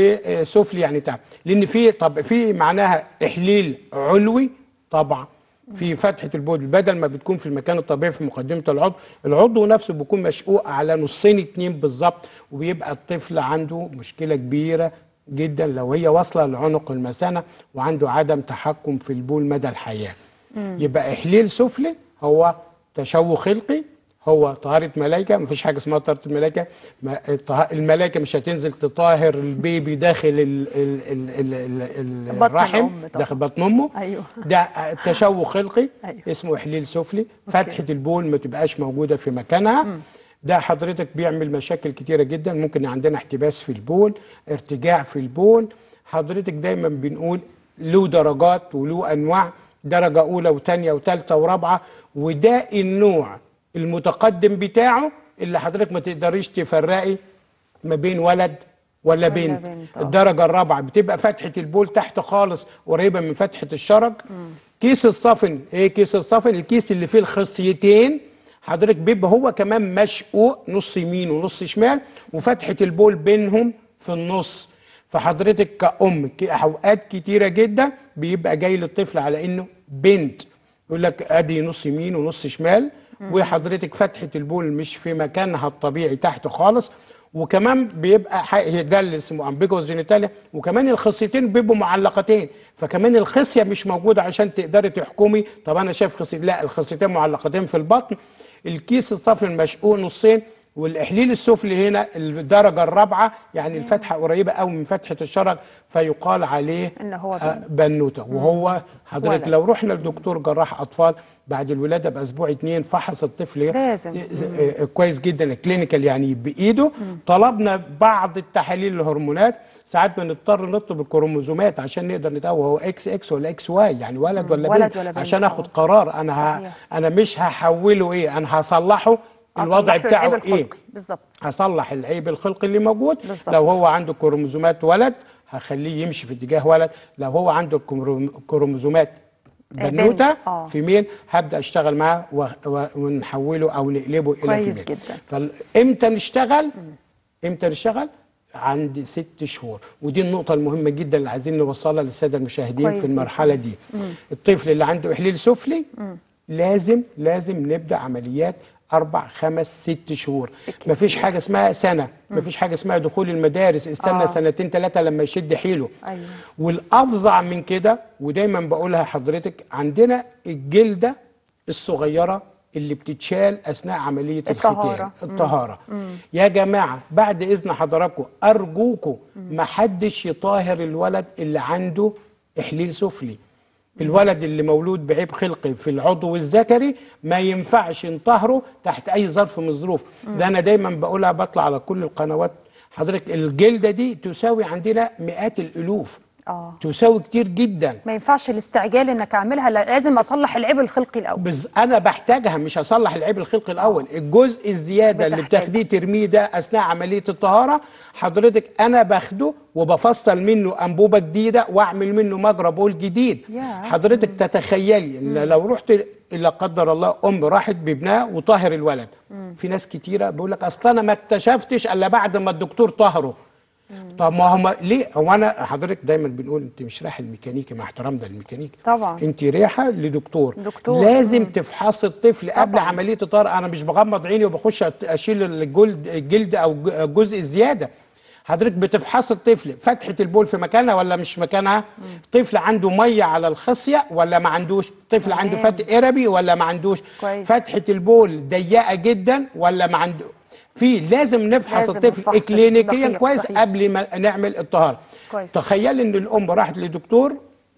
وسفلي يعني تحت. لان في طب في معناها احليل علوي طبعا. في فتحه البول بدل ما بتكون في المكان الطبيعي في مقدمه العضو، العضو نفسه بيكون مشقوق على نصين اتنين بالظبط، وبيبقى الطفل عنده مشكله كبيره جدا لو هي واصله لعنق المثانه وعنده عدم تحكم في البول مدى الحياه. مم. يبقى احليل سفلي هو تشوه خلقي، هو طهاره ملائكه. مفيش حاجه اسمها طهاره الملائكه. الملائكه مش هتنزل تطهر البيبي داخل ال ال ال ال الرحم، داخل بطن امه. أيوه. ده تشوه خلقي. أيوه. اسمه احليل سفلي. فتحه أوكي. البول ما تبقاش موجوده في مكانها. مم. ده حضرتك بيعمل مشاكل كتيره جدا. ممكن عندنا احتباس في البول، ارتجاع في البول. حضرتك دايما بنقول له درجات وله انواع، درجه اولى وثانيه وثالثه ورابعه، وده النوع المتقدم بتاعه اللي حضرتك ما تقدريش تفرقي ما بين ولد ولا بنت. الدرجه الرابعه بتبقى فتحه البول تحت خالص قريبه من فتحه الشرج. مم. كيس الصفن، ايه كيس الصفن؟ الكيس اللي فيه الخصيتين حضرتك بيبقى هو كمان مشقوق نص يمين ونص شمال، وفتحه البول بينهم في النص. فحضرتك كأم اوقات كتيره جدا بيبقى جاي للطفل على انه بنت، يقول لك ادي نص يمين ونص شمال، وحضرتك فتحه البول مش في مكانها الطبيعي تحت خالص. وكمان بيبقى ده اللي اسمه امبيجوس جينيتاليا، وكمان الخصيتين بيبقوا معلقتين، فكمان الخصيه مش موجوده عشان تقدري تحكمي طب انا شايف خصيه، لا الخصيتين معلقتين في البطن. الكيس الصفر المشقوق نصين، والاحليل السفلي هنا الدرجه الرابعه، يعني الفتحه قريبه قوي من فتحه الشرج، فيقال عليه ان هو بنوته. وهو حضرتك ولد. لو رحنا لدكتور جراح اطفال بعد الولاده باسبوع اتنين فحص الطفل لازم كويس جدا كلينيكال يعني بايده، طلبنا بعض التحاليل الهرمونات. ساعات بنضطر نطلب الكروموزومات عشان نقدر نتابع هو اكس اكس ولا اكس واي، يعني ولد ولا ولد بنت، ولا بنت عشان اخد قرار انا ه... انا مش هحوله ايه، انا هصلحه الوضع بتاعه ايه بالظبط، هصلح العيب الخلقي اللي موجود بالزبط. لو هو عنده كروموزومات ولد هخليه يمشي في اتجاه ولد، لو هو عنده كروموزومات بنوته آه. في ميل هبدا اشتغل معاه ونحوله او نقلبه الى كويس فيميل. جدا. فامتى نشتغل؟ امتى نشتغل؟ عند ست شهور، ودي النقطة المهمة جدا اللي عايزين نوصلها للسادة المشاهدين في المرحلة جدا. دي. مم. الطفل اللي عنده إحليل سفلي مم. لازم لازم نبدأ عمليات أربع خمس ست شهور. مفيش حاجة اسمها سنة، مم. مفيش حاجة اسمها دخول المدارس استنى آه. سنتين ثلاثة لما يشد حيله. أيوة. والأفظع من كده ودايما بقولها حضرتك، عندنا الجلدة الصغيرة اللي بتتشال اثناء عمليه الختان الطهاره. مم. يا جماعه بعد اذن حضراتكم ارجوكم ما حدش يطاهر الولد اللي عنده احليل سفلي. الولد اللي مولود بعيب خلقي في العضو الذكري ما ينفعش نطهره تحت اي ظرف من الظروف. ده انا دايما بقولها، بطلع على كل القنوات حضرتك، الجلده دي تساوي عندنا مئات الالوف. اه تساوي كتير جدا. ما ينفعش الاستعجال انك اعملها، لازم اصلح العيب الخلقي الاول. بس انا بحتاجها، مش هصلح العيب الخلقي الاول. آه. الجزء الزياده اللي بتاخديه ترميه ده اثناء عمليه الطهاره حضرتك انا باخده وبفصل منه انبوبه جديده واعمل منه مجرى بول جديد. yeah. حضرتك مم. تتخيلي ان لو رحت لا قدر الله ام راحت بابنها وطاهر الولد، مم. في ناس كتيره بيقول لك اصل انا ما اكتشفتش الا بعد ما الدكتور طهره. طب ما هو ليه؟ هو انا حضرتك دايما بنقول انت مش رايحه الميكانيكي، مع احترامنا للميكانيكي طبعا، انت رايحه لدكتور دكتور. لازم مم. تفحصي الطفل طبعا. قبل عمليه الطهاره. انا مش بغمض عيني وبخش اشيل الجلد الجلد او الجزء الزياده. حضرتك بتفحص الطفل فتحه البول في مكانها ولا مش مكانها، طفل عنده ميه على الخصيه ولا ما عندوش، طفل مم. عنده فتح اربي ولا ما عندوش، كويس. فتحه البول ضيقه جدا ولا ما عنده. في لازم نفحص لازم الطفل كلينيكيا كويس صحيح. قبل ما نعمل الطهاره. كويس. تخيل ان الام راحت لدكتور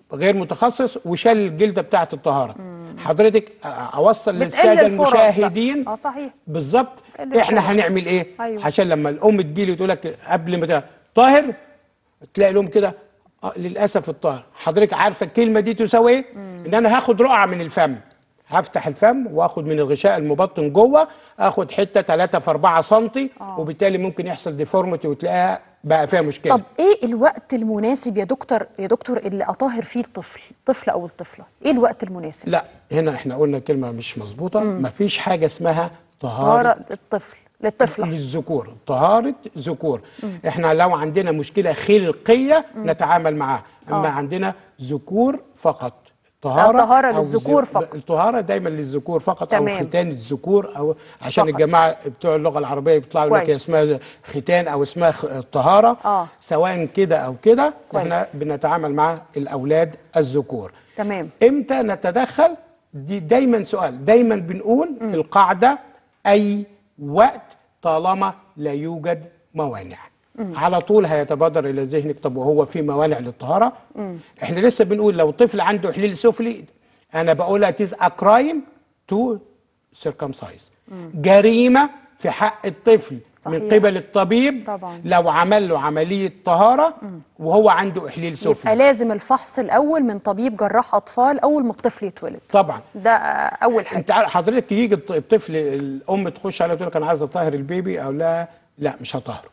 غير متخصص وشال الجلده بتاعه الطهاره. حضرتك اوصل بتقل للساده الفرص المشاهدين بقى. اه صحيح بالظبط بتقل احنا الفرص. هنعمل ايه. أيوة. عشان لما الام تجيلي تقول لك قبل ما طاهر تلاقي الام كده آه للاسف الطاهر. حضرتك عارفه الكلمه دي تساوي ايه؟ ان انا هاخد رقعه من الفم، هفتح الفم واخد من الغشاء المبطن جوه اخد حته ثلاثة في أربعة سم، وبالتالي ممكن يحصل ديفورميتي وتلاقيها بقى فيها مشكله. طب ايه الوقت المناسب يا دكتور يا دكتور اللي اطهر فيه الطفل الطفل او الطفله؟ ايه الوقت المناسب؟ لا هنا احنا قلنا كلمه مش مظبوطه. مفيش حاجه اسمها طهاره طهاره الطفل للطفله للذكور، طهاره ذكور. احنا لو عندنا مشكله خلقيه مم. نتعامل معاها، اما آه. عندنا ذكور فقط. طهاره طهاره للذكور فقط. الطهاره دايما للذكور فقط. تمام. او ختان الذكور، او عشان فقط. الجماعه بتوع اللغه العربيه بيطلعوا لك اسمها ختان او اسمها الطهاره. آه. سواء كده او كده احنا بنتعامل مع الاولاد الذكور. تمام. امتى نتدخل؟ دي دايما سؤال. دايما بنقول مم. القاعده اي وقت طالما لا يوجد موانع. مم. على طول هيتبادر الى ذهنك طب وهو في موانع للطهاره؟ مم. احنا لسه بنقول لو طفل عنده احليل سفلي انا بقولها تيز ا كرايم تو سيركمسايز، جريمه في حق الطفل صحيح. من قبل الطبيب طبعا. لو عمل له عمليه طهاره مم. وهو عنده احليل سفلي يبقى لازم الفحص الاول من طبيب جراح اطفال اول ما الطفل يتولد. طبعا ده اول حاجه. انت حضرتك يجي الطفل الام تخش عليه تقول لك انا عايزه اطهر البيبي او لا لا مش هطهره،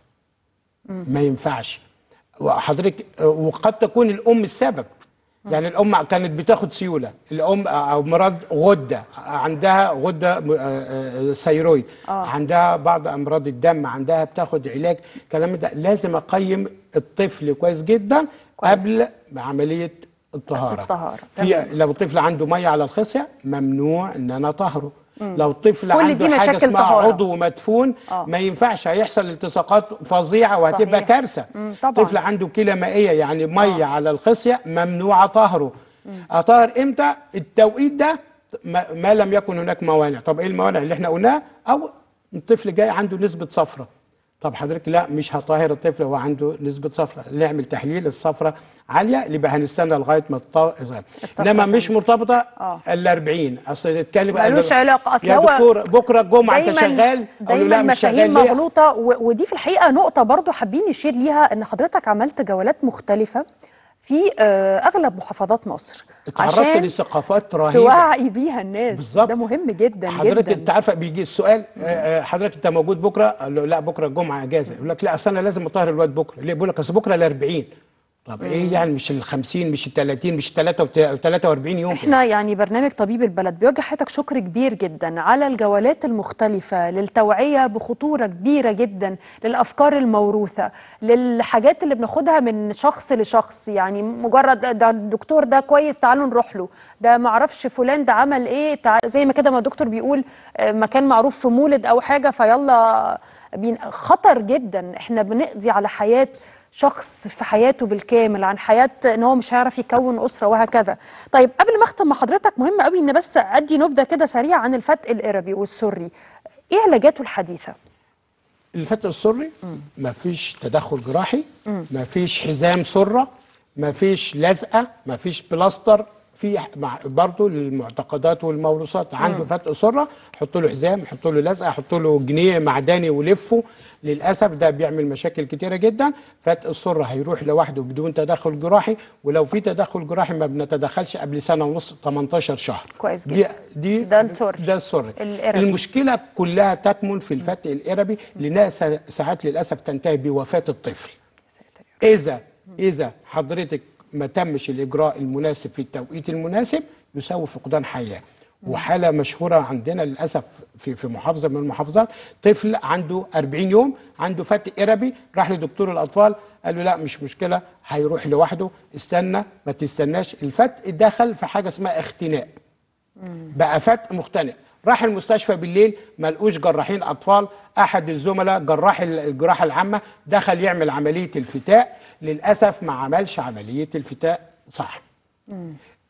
ما ينفعش. وحضرتك وقد تكون الام السبب. يعني الام كانت بتاخد سيوله، الام او مرض غده، عندها غده ثيرويد، آه. عندها بعض امراض الدم، عندها بتاخد علاج الكلام ده. لازم اقيم الطفل كويس جدا كويس. قبل عمليه الطهاره. الطهاره في لو طفل عنده ميه على الخصيه ممنوع ان انا اطهره. مم. لو طفل عنده حاجه اسمها عضو مدفون آه. ما ينفعش، هيحصل التصاقات فظيعه وهتبقى كارثه. طفل عنده كلى مائيه يعني ميه آه. على الخصيه ممنوع اطهره. اطهر امتى؟ التوقيت ده ما, ما لم يكن هناك موانع. طب ايه الموانع اللي احنا قلناها؟ او الطفل جاي عنده نسبه صفرة. طب حضرتك لا مش هطهر الطفل وهو عنده نسبه صفرة، نعمل تحليل الصفرة عاليه اللي بقى هنستنى لغايه ما تطهر. انما مش مرتبطه آه. ال أربعين. اصل تتكلم ملوش علاقه. اصل يا دكتور بكره الجمعه انت شغال؟ دايما مفاهيم مغلوطه. ودي في الحقيقه نقطه برضو حابين نشير ليها، ان حضرتك عملت جولات مختلفه في اغلب محافظات مصر اتعرضت لثقافات رهيبه توعي بيها الناس. بالظبط. ده مهم جدا حضرتك جدا. انت عارفه بيجي السؤال حضرتك انت موجود بكره؟ لا بكره الجمعه اجازه. يقول لك لا اصل انا لازم اطهر الواد بكره. ليه؟ بيقول لك اصل بكره ال أربعين. طب مم. ايه يعني مش ال خمسين مش ال ثلاثين مش ال ثلاثة وأربعين يوم؟ احنا يعني برنامج طبيب البلد بيوجه حضرتك شكر كبير جدا على الجولات المختلفه للتوعيه بخطوره كبيره جدا للافكار الموروثه، للحاجات اللي بناخدها من شخص لشخص. يعني مجرد ده الدكتور ده كويس تعالوا نروح له، ده ما اعرفش فلان ده عمل ايه زي ما كده ما الدكتور بيقول مكان معروف في مولد او حاجه فيلا. خطر جدا. احنا بنقضي على حياه شخص في حياته بالكامل، عن حياة ان هو مش هيعرف يكون أسرة وهكذا. طيب قبل ما اختم مع حضرتك مهم قوي ان بس ادي نبذة كده سريعة عن الفتق الإربي والسري. ايه علاجاته الحديثة؟ الفتق السري مفيش تدخل جراحي، مفيش حزام سرة، مفيش لزقة، مفيش بلاستر. في برضه للمعتقدات والموروثات عنده فتق سره، حط له حزام، حط له لزقه، حط له جنيه معدني ولفه. للاسف ده بيعمل مشاكل كتيره جدا. فتق السره هيروح لوحده بدون تدخل جراحي، ولو في تدخل جراحي ما بنتدخلش قبل سنه ونص ثمانية عشر شهر. كويس جدا. دي, دي ده السري. ده السري. المشكله كلها تكمن في الفتق الإربي، لانها ساعات للاسف تنتهي بوفاه الطفل. اذا اذا حضرتك ما تمش الإجراء المناسب في التوقيت المناسب يساوي فقدان حياة. وحالة مشهورة عندنا للأسف في في محافظة من المحافظات، طفل عنده أربعين يوم عنده فتق إربي، راح لدكتور الأطفال قال له لا مش مشكلة هيروح لوحده، استنى ما تستناش. الفتق دخل في حاجة اسمها اختناق، بقى فتق مختنق. راح المستشفى بالليل ما لقوش جراحين أطفال، أحد الزملاء جراح الجراحة العامة دخل يعمل عملية الفتاء، للأسف ما عملش عملية الفتاء صح. مم.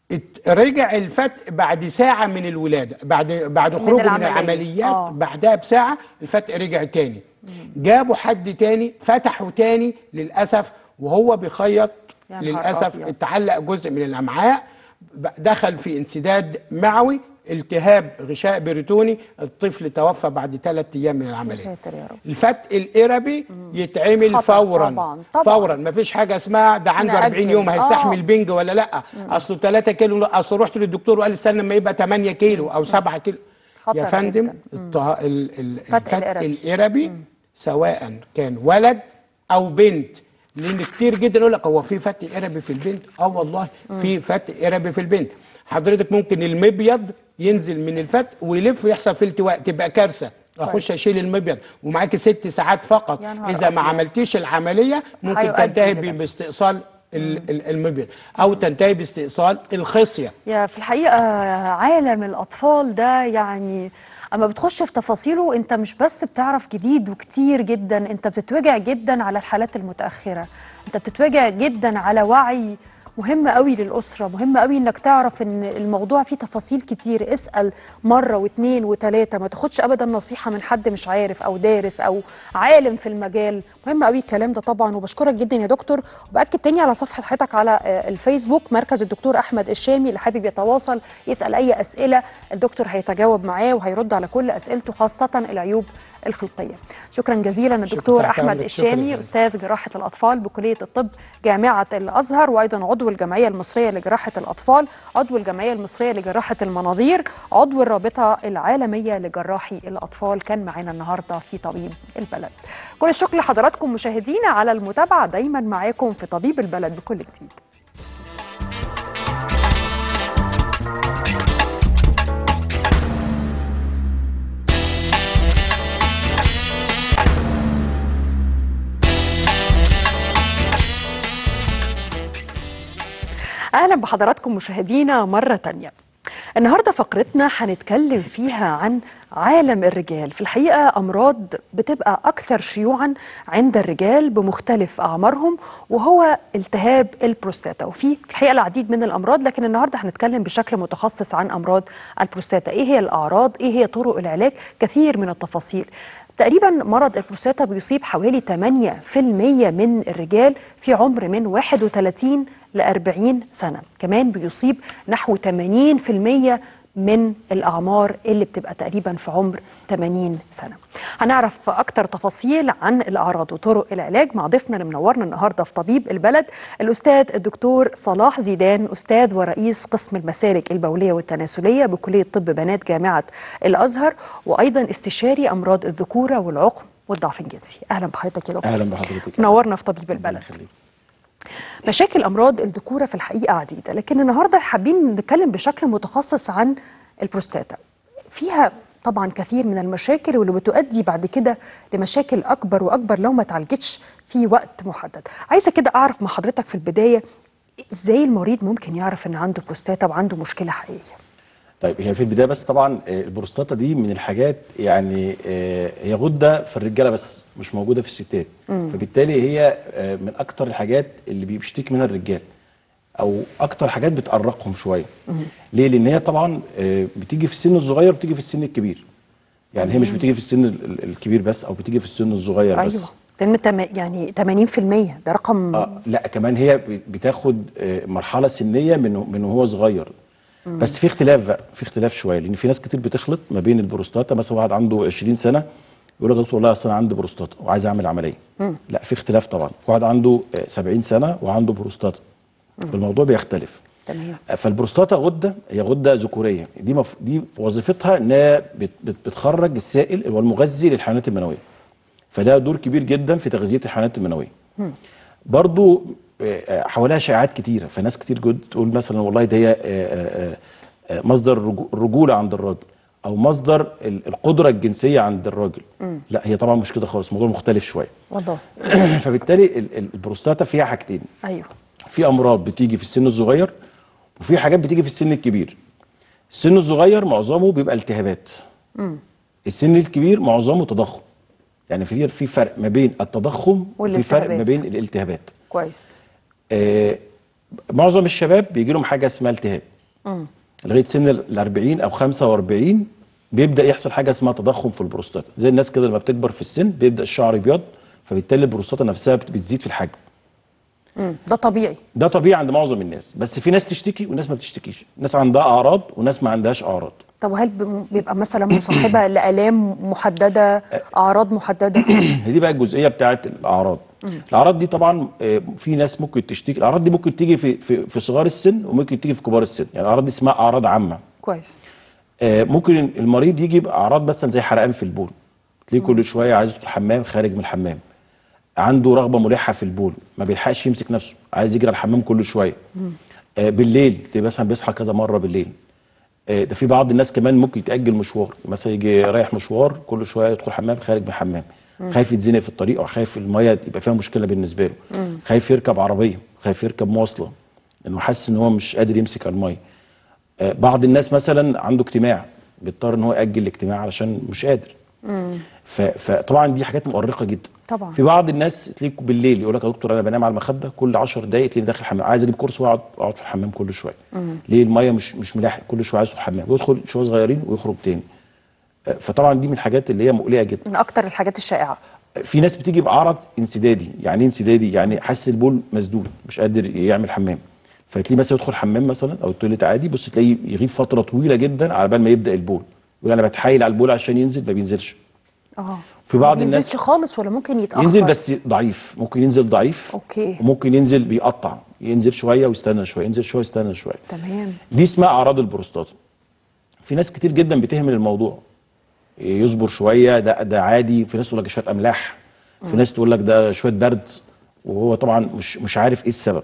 رجع الفتق بعد ساعة من الولادة، بعد بعد خروجه من, من العمليات آه. بعدها بساعة الفتق رجع تاني. مم. جابوا حد تاني فتحه تاني للأسف وهو بيخيط للاسف اتعلق جزء من الامعاء، دخل في انسداد معوي، التهاب غشاء بريتوني، الطفل توفى بعد ثلاث ايام من العمليه. الفتق الاربي يتعمل فورا طبعًا. طبعًا. فورا، ما فيش حاجه اسمها ده عنده أربعين يوم هيستحمل آه. بنج ولا لا، اصله ثلاثة كيلو، اصل رحت للدكتور وقال استنى لما يبقى ثمانية كيلو او سبعة كيلو. يا فندم الطه... الفتق الاربي سواء كان ولد او بنت، لان كتير جدا يقول لك هو في فتق اربي في البنت؟ اه والله في فتق اربي في البنت. حضرتك ممكن المبيض ينزل من الفتق ويلف ويحصل فيه التواء، تبقى كارثه. اخش اشيل المبيض ومعاكي ست ساعات فقط، اذا ما عملتيش العمليه ممكن تنتهي باستئصال المبيض او تنتهي باستئصال الخصيه. يا في الحقيقه عالم الاطفال ده يعني اما بتخش في تفاصيله انت مش بس بتعرف جديد وكتير جدا، انت بتتوجع جدا على الحالات المتاخره، انت بتتوجع جدا على وعي مهم قوي للأسرة، مهم قوي انك تعرف ان الموضوع فيه تفاصيل كتير. اسأل مرة واثنين وثلاثة، ما تاخدش ابدا نصيحة من حد مش عارف او دارس او عالم في المجال. مهم قوي الكلام ده طبعا، وبشكرك جدا يا دكتور. وبأكد تاني على صفحة حضرتك على الفيسبوك مركز الدكتور احمد الشامي، اللي حابب يتواصل يسأل اي اسئلة الدكتور هيتجاوب معاه وهيرد على كل اسئلته، خاصة العيوب الخلقية. شكرا جزيلا الدكتور احمد الشامي، استاذ جراحة الاطفال بكلية الطب جامعة الازهر، وايضا عضو الجمعية المصرية لجراحة الأطفال، عضو الجمعية المصرية لجراحة المناظير، عضو الرابطة العالمية لجراحي الأطفال، كان معنا النهاردة في طبيب البلد. كل الشكر لحضراتكم مشاهدينا على المتابعة، دايما معاكم في طبيب البلد بكل جديد. أهلا بحضراتكم مشاهدينا مرة تانية. النهاردة فقرتنا هنتكلم فيها عن عالم الرجال. في الحقيقة أمراض بتبقى أكثر شيوعا عند الرجال بمختلف أعمارهم، وهو التهاب البروستاتا. وفي الحقيقة العديد من الأمراض، لكن النهاردة هنتكلم بشكل متخصص عن أمراض البروستاتا. إيه هي الأعراض؟ إيه هي طرق العلاج؟ كثير من التفاصيل. تقريبا مرض البروستاتا بيصيب حوالي ثمانية بالمئة من الرجال في عمر من واحد وثلاثين ل أربعين سنة. كمان بيصيب نحو ثمانين بالمئة من الأعمار اللي بتبقى تقريبا في عمر ثمانين سنة. هنعرف أكتر تفاصيل عن الأعراض وطرق العلاج مع ضيفنا اللي منورنا النهاردة في طبيب البلد، الأستاذ الدكتور صلاح زيدان، أستاذ ورئيس قسم المسالك البولية والتناسلية بكلية طب بنات جامعة الأزهر، وأيضا استشاري أمراض الذكورة والعقم والضعف الجنسي. أهلا بحضرتك يا دكتور. أهلا بحضرتك. منورنا في طبيب البلد. مشاكل أمراض الذكورة في الحقيقة عديدة، لكن النهاردة حابين نتكلم بشكل متخصص عن البروستاتا. فيها طبعا كثير من المشاكل واللي بتؤدي بعد كده لمشاكل أكبر وأكبر لو ما تعالجتش في وقت محدد. عايزة كده أعرف مع حضرتك في البداية إزاي المريض ممكن يعرف إن عنده بروستاتا وعنده مشكلة حقيقية؟ طيب هي في البداية بس طبعا البروستاتا دي من الحاجات يعني هي غدة في الرجالة بس مش موجودة في الستات، مم. فبالتالي هي من أكتر الحاجات اللي بيشتكي منها الرجال أو أكتر حاجات بتقرقهم شوية. مم. ليه؟ لأن هي طبعا بتيجي في السن الصغير وبتيجي في السن الكبير. يعني مم. هي مش بتيجي في السن الكبير بس أو بتيجي في السن الصغير أيوة. بس. يعني ثمانين بالمئة ده رقم. آه لا كمان هي بتاخد مرحلة سنية من من وهو صغير. بس في اختلاف بقى، في اختلاف شويه، لان في ناس كتير بتخلط ما بين البروستاتا. مثلا واحد عنده عشرين سنه يقول لك يا دكتور والله اصل انا عندي بروستاتا وعايز اعمل عمليه. مم. لا في اختلاف طبعا. في واحد عنده سبعين سنه وعنده بروستاتا، الموضوع بيختلف. تمام. فالبروستاتا غده هي غده ذكوريه، دي مف... دي وظيفتها انها بت... بت... بتخرج السائل اللي هو المغذي للحيوانات المنويه. فده دور كبير جدا في تغذيه الحيوانات المنويه. مم. برضو حواليها شائعات كتيره، فناس كتير جد تقول مثلا والله ده هي مصدر الرجوله عند الراجل او مصدر القدره الجنسيه عند الراجل. مم. لا هي طبعا مش كده خالص، موضوع مختلف شويه والله. فبالتالي البروستاتا فيها حاجتين. ايوه، في امراض بتيجي في السن الصغير وفي حاجات بتيجي في السن الكبير. السن الصغير معظمه بيبقى التهابات. مم. السن الكبير معظمه تضخم. يعني في في فرق ما بين التضخم وفي فرق ما بين الالتهابات. كويس. آه معظم الشباب بيجي لهم حاجه اسمها التهاب لغايه سن ال أربعين او خمسة وأربعين بيبدا يحصل حاجه اسمها تضخم في البروستاتا. زي الناس كده لما بتكبر في السن بيبدا الشعر يبيض، فبالتالي البروستاتا نفسها بتزيد في الحجم. مم. ده طبيعي. ده طبيعي عند معظم الناس، بس في ناس تشتكي وناس ما بتشتكيش، ناس عندها اعراض وناس ما عندهاش اعراض. طب وهل ب- بيبقى مثلا مصاحبه لآلام محدده، اعراض محدده؟ هي دي بقى الجزئيه بتاعت الاعراض. الاعراض دي طبعا آه، في ناس ممكن تشتكي، الاعراض دي ممكن تيجي في في في صغار السن وممكن تيجي في كبار السن، يعني الاعراض دي اسمها اعراض عامه. كويس. آه، ممكن المريض يجي باعراض مثلا زي حرقان في البول، تلاقيه كل شويه عايز يدخل الحمام خارج من الحمام، عنده رغبه ملحه في البول، ما بيلحقش يمسك نفسه، عايز يجري على الحمام كل شويه. آه، بالليل تلاقيه مثلا بيصحى كذا مره بالليل. آه، ده في بعض الناس كمان ممكن يتاجل مشوار، مثلا يجي رايح مشوار كل شويه يدخل حمام خارج من الحمام، خايف يتزنق في الطريق او خايف الميه يبقى فيها مشكله بالنسبه له، خايف يركب عربيه، خايف يركب مواصله لانه حاسس ان هو مش قادر يمسك الميه. آه، بعض الناس مثلا عنده اجتماع بيضطر ان هو ياجل الاجتماع علشان مش قادر. ف- فطبعا دي حاجات مؤرقه جدا. طبعا. في بعض الناس تلاقيك بالليل يقول لك يا دكتور انا بنام على المخده كل عشر دقائق تلاقيني داخل الحمام، عايز اجيب كرسي واقعد اقعد في الحمام كل شويه. ليه؟ الميه مش مش ملاحق، كل شويه عايز يدخل الحمام ويدخل شويه صغيرين ويخرج تاني. آه، فطبعا دي من الحاجات اللي هي مقلقه جدا. من اكتر الحاجات الشائعه. في ناس بتيجي بعرض انسدادي، يعني ايه انسدادي؟ يعني حاسس البول مسدود مش قادر يعمل حمام، فتلاقيه مثلا يدخل حمام مثلا او التويليت عادي، بص تلاقيه يغيب فتره طويله جدا على بال ما يبدا البول، يقول انا بتحايل على البول عشان ينزل، ما بينزلش. اه. في بعض ما الناس بينزلش خالص ولا ممكن يتاخر؟ ينزل بس ضعيف، ممكن ينزل ضعيف. أوكي. وممكن ينزل بيقطع، ينزل شويه ويستنى شويه، ينزل شويه ويستنى شويه. تمام. دي اسمها اعراض البروستاتا. في ناس كتير جدا بتهمل الموضوع، يصبر شويه ده ده عادي، في ناس تقول لك شويه املاح، في ناس تقول لك ده شويه برد، وهو طبعا مش مش عارف ايه السبب.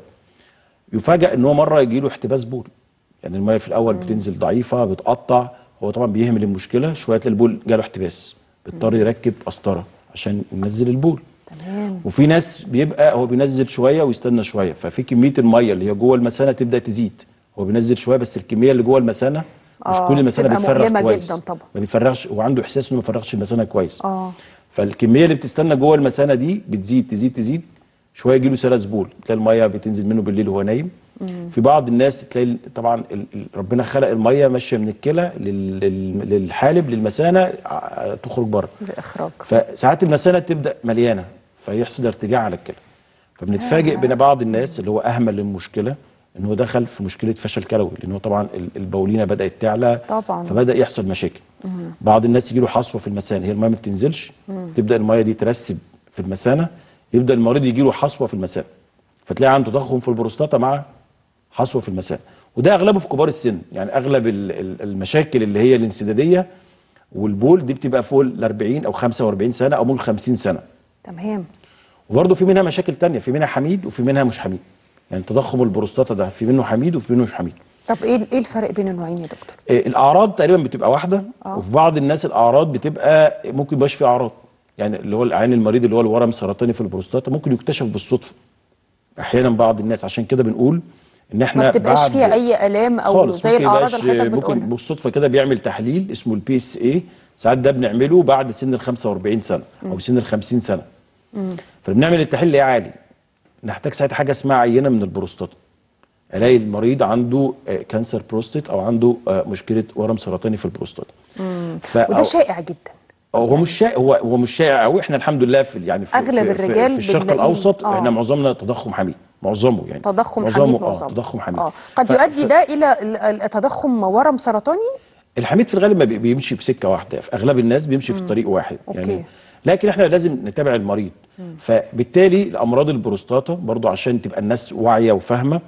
يفاجئ ان هو مره يجي له احتباس بول، يعني الميه في الاول بتنزل ضعيفه بتقطع، هو طبعا بيهمل المشكله شويه تلاقي البول جاله احتباس، بيضطر يركب قسطره عشان ينزل البول. تمام. وفي ناس بيبقى هو بينزل شويه ويستنى شويه، ففي كميه الميه اللي هي جوه المثانه تبدا تزيد، هو بينزل شويه بس الكميه اللي جوه المثانه مش آه، كل المثانه بتبقى بتفرغ مؤلمة كويس جداً طبعاً. ما بيفرغش، وعنده احساس انه ما فرغش المثانه كويس. اه. فالكميه اللي بتستنى جوه المثانه دي بتزيد تزيد تزيد، شويه يجي له سلس بول، تلاقي الميه بتنزل منه بالليل وهو نايم. في بعض الناس تلاقي طبعا ال- ال- ربنا خلق الميه ماشيه من الكلى لل- لل- للحالب للمثانه ع- تخرج بره، بالاخراج. فساعات المثانه تبدا مليانه فيحصل ارتجاع على الكلى، فبنتفاجئ بين بعض الناس اللي هو اهمل المشكله ان هو دخل في مشكله فشل كلوي، لان هو طبعا ال- البولينه بدات تعلى طبعاً. فبدا يحصل مشاكل. بعض الناس يجي له حصوه في المثانه، هي الميه ما بتنزلش، تبدا الميه دي ترسب في المثانه، يبدا المريض يجي له حصوه في المثانه، فتلاقي عنده تضخم في البروستاتا مع حصوه في المثانه، وده اغلبه في كبار السن، يعني اغلب ال- ال- المشاكل اللي هي الانسداديه والبول دي بتبقى فوق ال أربعين او خمسة وأربعين سنه او ممكن خمسين سنه. تمام. وبرضه في منها مشاكل تانية، في منها حميد وفي منها مش حميد، يعني تضخم البروستاتا ده في منه حميد وفي منه مش حميد. طب ايه ايه الفرق بين النوعين يا دكتور؟ آه، الاعراض تقريبا بتبقى واحده، آه. وفي بعض الناس الاعراض بتبقى ممكن ميبقاش في اعراض، يعني اللي هو العين المريض اللي هو الورم سرطاني في البروستاتا ممكن يكتشف بالصدفه احيانا بعض الناس، عشان كده بنقول ان احنا ما بتبقاش بعد فيها اي الام او خالص، زي ممكن الاعراض يبقاش- اللي حضرتك ممكن بتقولها. بالصدفه كده بيعمل تحليل اسمه البي اس اي، ساعات ده بنعمله بعد سن ال خمسة وأربعين سنه او سن ال خمسين سنه. فبنعمل التحليل ايه عالي، نحتاج ساعتها حاجه اسمها عينه من البروستاتا، الاقي المريض عنده آه، كانسر بروستات او عنده آه، مشكله ورم سرطاني في البروستاتا. ف وده شائع جدا. هو مش شائع، هو هو مش شائع قوي، احنا الحمد لله في يعني في أغلب في الرجال في الشرق بنلاقيه- الاوسط آه. احنا معظمنا تضخم حميد، معظمه يعني تضخم معظمه حميد اه معظمه. تضخم حميد. اه قد ف- يؤدي ف- ده الى ال- ال- تضخم ورم سرطاني. الحميد في الغالب ما بي- بيمشي في سكه واحده، في اغلب الناس بيمشي في طريق واحد يعني. أوكي. لكن احنا لازم نتابع المريض. فبالتالي الامراض البروستاتا برضو عشان تبقى الناس واعيه وفاهمه،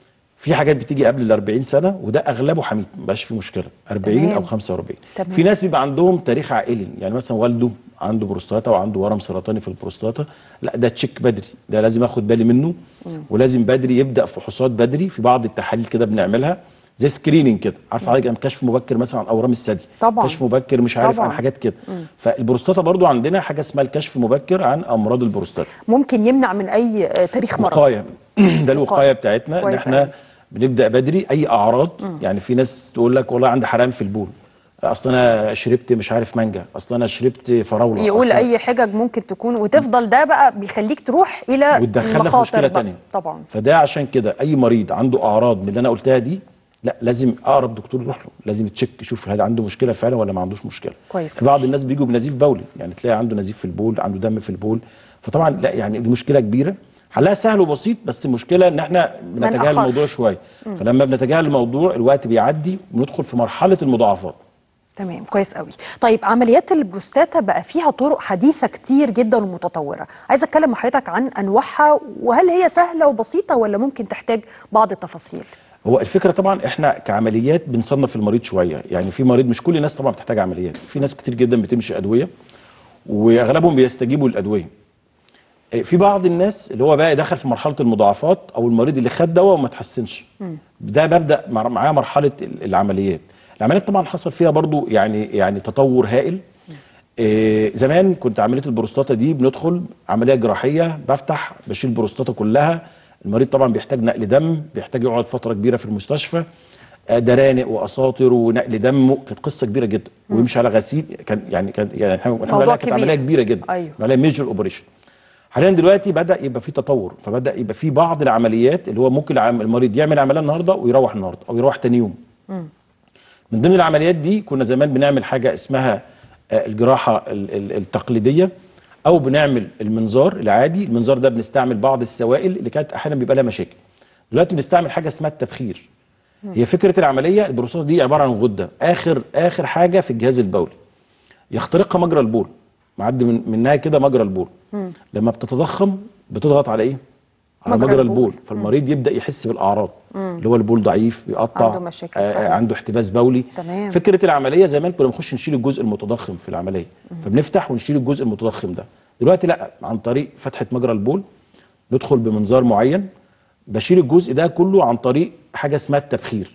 في حاجات بتيجي قبل ال أربعين سنه وده اغلبه حميد ما بقاش فيه مشكله، أربعين تمام. او خمسة وأربعين. تمام. في ناس بيبقى عندهم تاريخ عائلي، يعني مثلا والده عنده بروستاتا وعنده ورم سرطاني في البروستاتا، لا ده تشيك بدري، ده لازم اخد بالي منه، ولازم بدري يبدا فحوصات بدري، في بعض التحاليل كده بنعملها زي سكريننج كده، عارف حضرتك كشف مبكر مثلا عن اورام الثدي، طبعاً. كشف مبكر مش عارف طبعاً. عن حاجات كده. فالبروستاتا برضو عندنا حاجه اسمها الكشف مبكر عن امراض البروستاتا. ممكن يمنع من اي آه، تاريخ مرض. وقايه ده الوقايه بتاعتنا، ان كويس احنا أوي. بنبدا بدري اي اعراض. يعني في ناس تقول لك والله عندي حرقان في البول، اصل انا شربت مش عارف مانجا، اصل انا شربت فراوله، يقول أصل اي حجج ممكن تكون، وتفضل ده بقى بيخليك تروح الى وتدخلنا في المخاطر مشكله بقى. تانية. طبعا. فده عشان كده اي مريض عنده اعراض من اللي انا قلتها دي، لا لازم اقرب دكتور يروح له، لازم يتشك يشوف هل عنده مشكله فعلا ولا ما عندوش مشكله. كويس. في بعض الناس بيجوا بنزيف بولي، يعني تلاقي عنده نزيف في البول، عنده دم في البول، فطبعا لا يعني دي مشكله كبيره. حلها سهل وبسيط، بس المشكله ان احنا بنتجاهل نأخرش. الموضوع شويه. فلما بنتجاهل الموضوع الوقت بيعدي وندخل في مرحله المضاعفات. تمام، كويس قوي. طيب عمليات البروستاتا بقى فيها طرق حديثة كتير جدا ومتطورة، عايزة اتكلم مع حضرتك عن انواعها، وهل هي سهلة وبسيطة ولا ممكن تحتاج بعض التفاصيل؟ هو الفكره طبعا احنا كعمليات بنصنف المريض شويه، يعني في مريض مش كل الناس طبعا بتحتاج عمليات، في ناس كتير جدا بتمشي ادويه واغلبهم بيستجيبوا للادويه. في بعض الناس اللي هو بقى دخل في مرحله المضاعفات او المريض اللي خد دواء وما تحسنش، ده ببدا معاه مرحله العمليات. العمليات طبعا حصل فيها برضو يعني يعني تطور هائل. إيه زمان كنت عمليه البروستاتا دي بندخل عمليه جراحيه، بفتح بشيل البروستاتا كلها، المريض طبعا بيحتاج نقل دم، بيحتاج يقعد فتره كبيره في المستشفى، درانق واساطر ونقل دم، كانت قصه كبيره جدا، ويمشي على غسيل، كان يعني كان يعني موضوع كانت عمليه كبيره جدا، أيوه. عمليه ميجر اوبريشن. حاليا دلوقتي بدا يبقى في تطور، فبدا يبقى في بعض العمليات اللي هو ممكن المريض يعمل عمليه النهارده ويروح النهارده او يروح تاني يوم. مم. من ضمن العمليات دي كنا زمان بنعمل حاجه اسمها الجراحه التقليديه، او بنعمل المنظار العادي. المنظار ده بنستعمل بعض السوائل اللي كانت احيانا بيبقى لها مشاكل. دلوقتي بنستعمل حاجه اسمها التبخير. مم. هي فكره العمليه، البروستاتا دي عباره عن غده اخر اخر حاجه في الجهاز البولي، يخترقها مجرى البول، معدي من منها كده مجرى البول. مم. لما بتتضخم بتضغط على ايه؟ على مجرى, مجرى البول, البول. فالمريض يبدا يحس بالاعراض، مم. اللي هو البول ضعيف، بيقطع، عنده مشاكل، آه عنده احتباس بولي. تمام. فكره العمليه زمان كنا بنخش نشيل الجزء المتضخم في العمليه، مم. فبنفتح ونشيل الجزء المتضخم ده. دلوقتي لا، عن طريق فتحه مجرى البول ندخل بمنظار معين، بشيل الجزء ده كله عن طريق حاجه اسمها التبخير.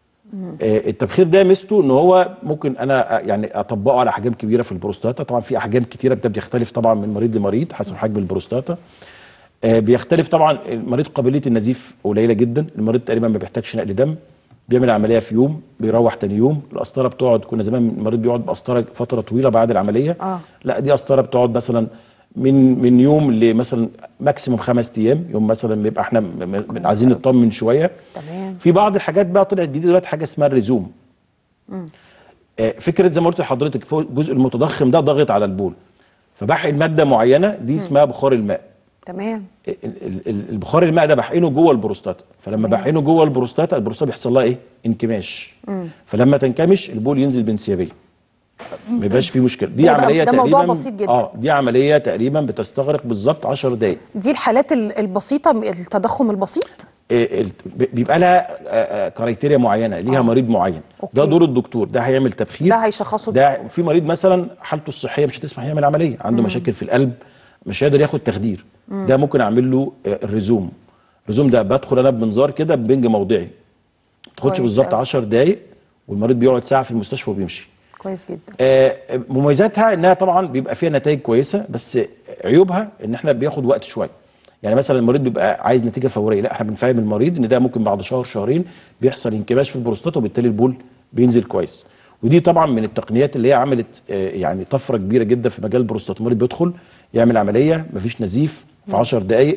آه التبخير ده ميزته ان هو ممكن انا يعني اطبقه على احجام كبيره في البروستاتا. طبعا في احجام كتيره بتختلف طبعا من مريض لمريض حسب حجم البروستاتا. آه بيختلف طبعا، المريض قابليه النزيف قليله جدا، المريض تقريبا ما بيحتاجش نقل دم، بيعمل عمليه في يوم بيروح تاني يوم. القسطره بتقعد، كنا زمان المريض بيقعد بقسطره فتره طويله بعد العمليه، آه. لا دي قسطره بتقعد مثلا من من يوم لمثلا ماكسيموم خمس ايام، يوم مثلا بيبقى احنا عايزين نطمن شويه. تمام. في بعض الحاجات بقى طلعت جديده دلوقتي، حاجه اسمها الريزوم. امم آه فكره زي ما قلت لحضرتك، فوق الجزء المتضخم ده ضاغط على البول، فبحقن ماده معينه دي اسمها بخار الماء. تمام. البخار الماء ده بحقنه جوه البروستاتا، فلما بحقنه جوه البروستاتا البروستاتا بيحصل لها ايه؟ انكماش. مم. فلما تنكمش البول ينزل بانسيابيه، ما يبقاش فيه مشكله. دي عمليه ده تقريبا موضوع بسيط جدا. اه دي عمليه تقريبا بتستغرق بالظبط عشر دقائق. دي الحالات البسيطه، التضخم البسيط بيبقى لها كرايتيريا معينه، ليها آه. مريض معين. أوكي. ده دور الدكتور، ده هيعمل تبخير، ده هيشخصه. ده في مريض مثلا حالته الصحيه مش هتسمح يعمل عمليه، عنده مم. مشاكل في القلب، مش قادر ياخد تخدير، مم. ده ممكن اعمل له الريزوم. الريزوم ده بدخل انا بمنظار كده ببنج موضعي، ما تاخدش بالظبط عشر دقائق، والمريض بيقعد ساعه في المستشفى وبيمشي. كويس جدا. آه مميزاتها انها طبعا بيبقى فيها نتائج كويسه، بس عيوبها ان احنا بياخد وقت شويه. يعني مثلا المريض بيبقى عايز نتيجه فوريه، لا احنا بنفهم المريض ان ده ممكن بعد شهر شهرين بيحصل انكماش في البروستاتا، وبالتالي البول بينزل كويس. ودي طبعا من التقنيات اللي هي عملت آه يعني طفره كبيره جدا في مجال البروستاتا. المريض بيدخل يعمل عمليه مفيش نزيف في عشر دقائق،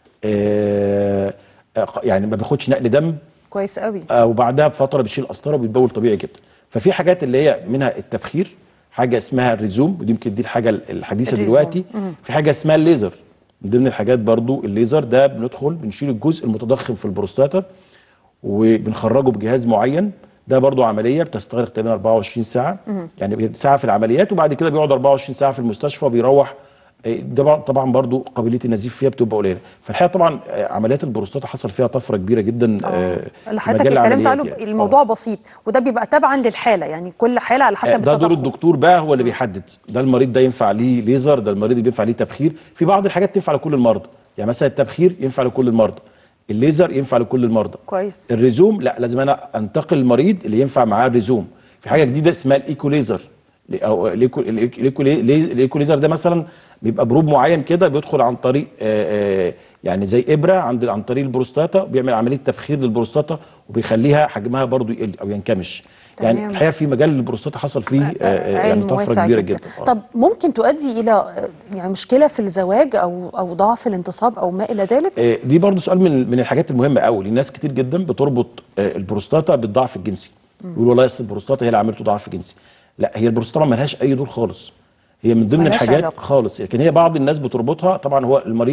آه يعني ما بياخدش نقل دم كويس قوي، آه وبعدها بفتره بيشيل قسطره وبيتبول طبيعي جدا. ففي حاجات اللي هي منها التبخير، حاجه اسمها الريزوم، ودي يمكن دي الحاجه الحديثه الريزوم. دلوقتي مم. في حاجه اسمها الليزر، من ضمن الحاجات برضو الليزر ده بندخل بنشيل الجزء المتضخم في البروستاتا وبنخرجه بجهاز معين. ده برضو عمليه بتستغرق تقريبا أربعة وعشرين ساعه، مم. يعني ساعه في العمليات، وبعد كده بيقعد أربعة وعشرين ساعه في المستشفى وبيروح. ده طبعا برضو قابليه النزيف فيها بتبقى قليله. فالحقيقه طبعا عمليات البروستاتا حصل فيها طفره كبيره جدا آه. في مجال العمليات. يعني الموضوع آه. بسيط، وده بيبقى تبعا للحاله، يعني كل حاله على حسب ده دور الدكتور بقى، هو اللي بيحدد ده المريض ده ينفع ليه ليزر، ده المريض اللي بينفع ليه تبخير. في بعض الحاجات تنفع لكل المرضى، يعني مثلا التبخير ينفع لكل المرضى، الليزر ينفع لكل المرضى. كويس. الريزوم لا، لازم انا انتقل المريض اللي ينفع معاه الريزوم. في حاجه جديده اسمها الايكو ليزر، او الايكو ليزر ده مثلا بيبقى بروب معين كده بيدخل عن طريق آآ آآ يعني زي ابره عند عن طريق البروستاتا، بيعمل عمليه تبخير للبروستاتا وبيخليها حجمها برضو يقل او ينكمش. تمام. يعني الحقيقه في مجال البروستاتا حصل فيه يعني طفره كبيره جدا, جداً. طب ممكن تؤدي الى يعني مشكله في الزواج او او ضعف الانتصاب او ما الى ذلك؟ دي برضو سؤال من من الحاجات المهمه قوي. الناس كتير جدا بتربط البروستاتا بالضعف الجنسي، يقولوا والله اصل البروستاتا هي اللي عملته ضعف جنسي. لا، هي البروستاتا ما لهاش اي دور خالص، هي من ضمن الحاجات علاقة. خالص. لكن هي بعض الناس بتربطها، طبعا هو المريض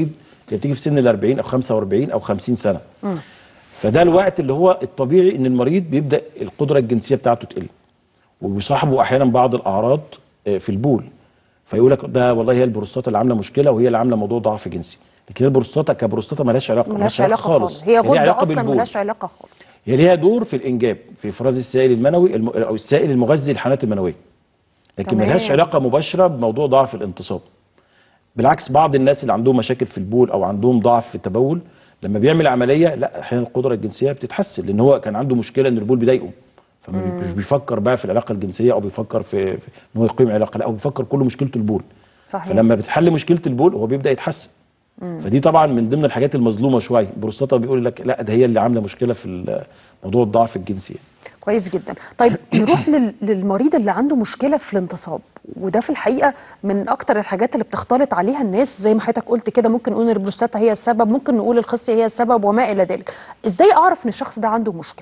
اللي بتيجي في سن ال أربعين او خمسة وأربعين او خمسين سنه. م. فده الوقت اللي هو الطبيعي ان المريض بيبدا القدره الجنسيه بتاعته تقل، وبيصاحبه احيانا بعض الاعراض في البول، فيقول لك ده والله هي البروستاتا اللي عامله مشكله وهي اللي عامله موضوع ضعف جنسي. لكن البروستاتا كبروستاتا مالهاش علاقه مالهاش علاقه خالص، هي غده اصلا مالهاش علاقه خالص. هي ليها دور في الانجاب، في افراز السائل المنوي الم... او السائل المغذي للحيوانات المنويه، لكن مالهاش علاقه مباشره بموضوع ضعف الانتصاب. بالعكس بعض الناس اللي عندهم مشاكل في البول او عندهم ضعف في التبول لما بيعمل عمليه لا احيانا القدره الجنسيه بتتحسن، لان هو كان عنده مشكله ان البول بيضايقه، فمش بيفكر بقى في العلاقه الجنسيه او بيفكر في, في ان هو يقيم علاقه، لا هو بيفكر كل مشكلته البول. صحيح. فلما بتحل مشكله البول هو بيبدا يتحسن. مم. فدي طبعا من ضمن الحاجات المظلومه شويه، البروستاتا بيقول لك لا ده هي اللي عامله مشكله في موضوع الضعف الجنسي. كويس جدا. طيب نروح للمريض اللي عنده مشكله في الانتصاب، وده في الحقيقه من اكتر الحاجات اللي بتختلط عليها الناس، زي ما حضرتك قلت كده ممكن نقول البروستاتا هي السبب، ممكن نقول الخصيه هي السبب وما الى ذلك. ازاي اعرف ان الشخص ده عنده مشكله؟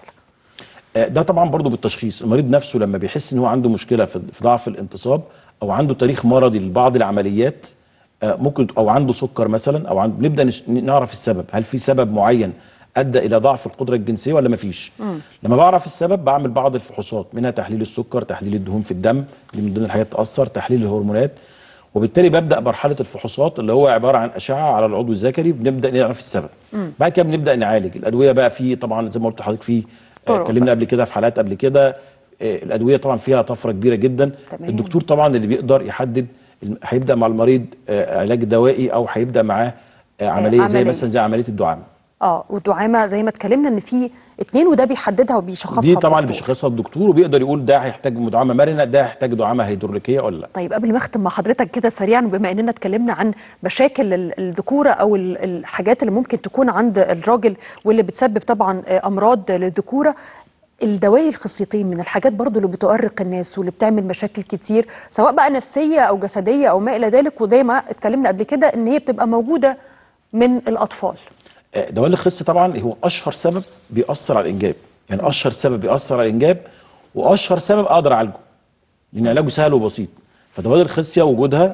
ده طبعا برضو بالتشخيص، المريض نفسه لما بيحس ان هو عنده مشكله في ضعف الانتصاب او عنده تاريخ مرضي لبعض العمليات ممكن، او عنده سكر مثلا، او عند... نبدا نعرف السبب، هل في سبب معين ادى الى ضعف القدره الجنسيه ولا ما فيش؟ لما بعرف السبب بعمل بعض الفحوصات، منها تحليل السكر، تحليل الدهون في الدم، دي من ضمن الحاجات تاثر، تحليل الهرمونات، وبالتالي ببدا مرحله الفحوصات اللي هو عباره عن اشعه على العضو الذكري، بنبدا نعرف السبب. مم. بعد كده بنبدا نعالج. الادويه بقى في طبعا زي ما قلت لحضرتك في اتكلمنا قبل كده في حلقات قبل كده، الادويه طبعا فيها طفره كبيره جدا. تمام. الدكتور طبعا اللي بيقدر يحدد هيبدا مع المريض علاج دوائي او هيبدا معاه عمليه, عملية زي مثلا زي عمليه الدعامه. اه والدعامه زي ما اتكلمنا ان في اتنين وده بيحددها وبيشخصها دي طبعا اللي بيشخصها الدكتور، وبيقدر يقول ده هيحتاج دعامه مرنه، ده هيحتاج دعامه هيدروليكيه ولا لا. طيب قبل ما اختم مع حضرتك كده سريعا، بما اننا اتكلمنا عن مشاكل الذكوره او الحاجات اللي ممكن تكون عند الراجل واللي بتسبب طبعا امراض للذكوره، الدوالي الخصيتين من الحاجات برضو اللي بتؤرق الناس واللي بتعمل مشاكل كتير سواء بقى نفسيه او جسديه او ما الى ذلك، وزي ما اتكلمنا قبل كده ان هي بتبقى موجوده من الاطفال. دوالي الخصي طبعا هو اشهر سبب بيأثر على الانجاب، يعني اشهر سبب بيأثر على الانجاب واشهر سبب اقدر اعالجه لان علاجه سهل وبسيط. فدوالي الخصيه وجودها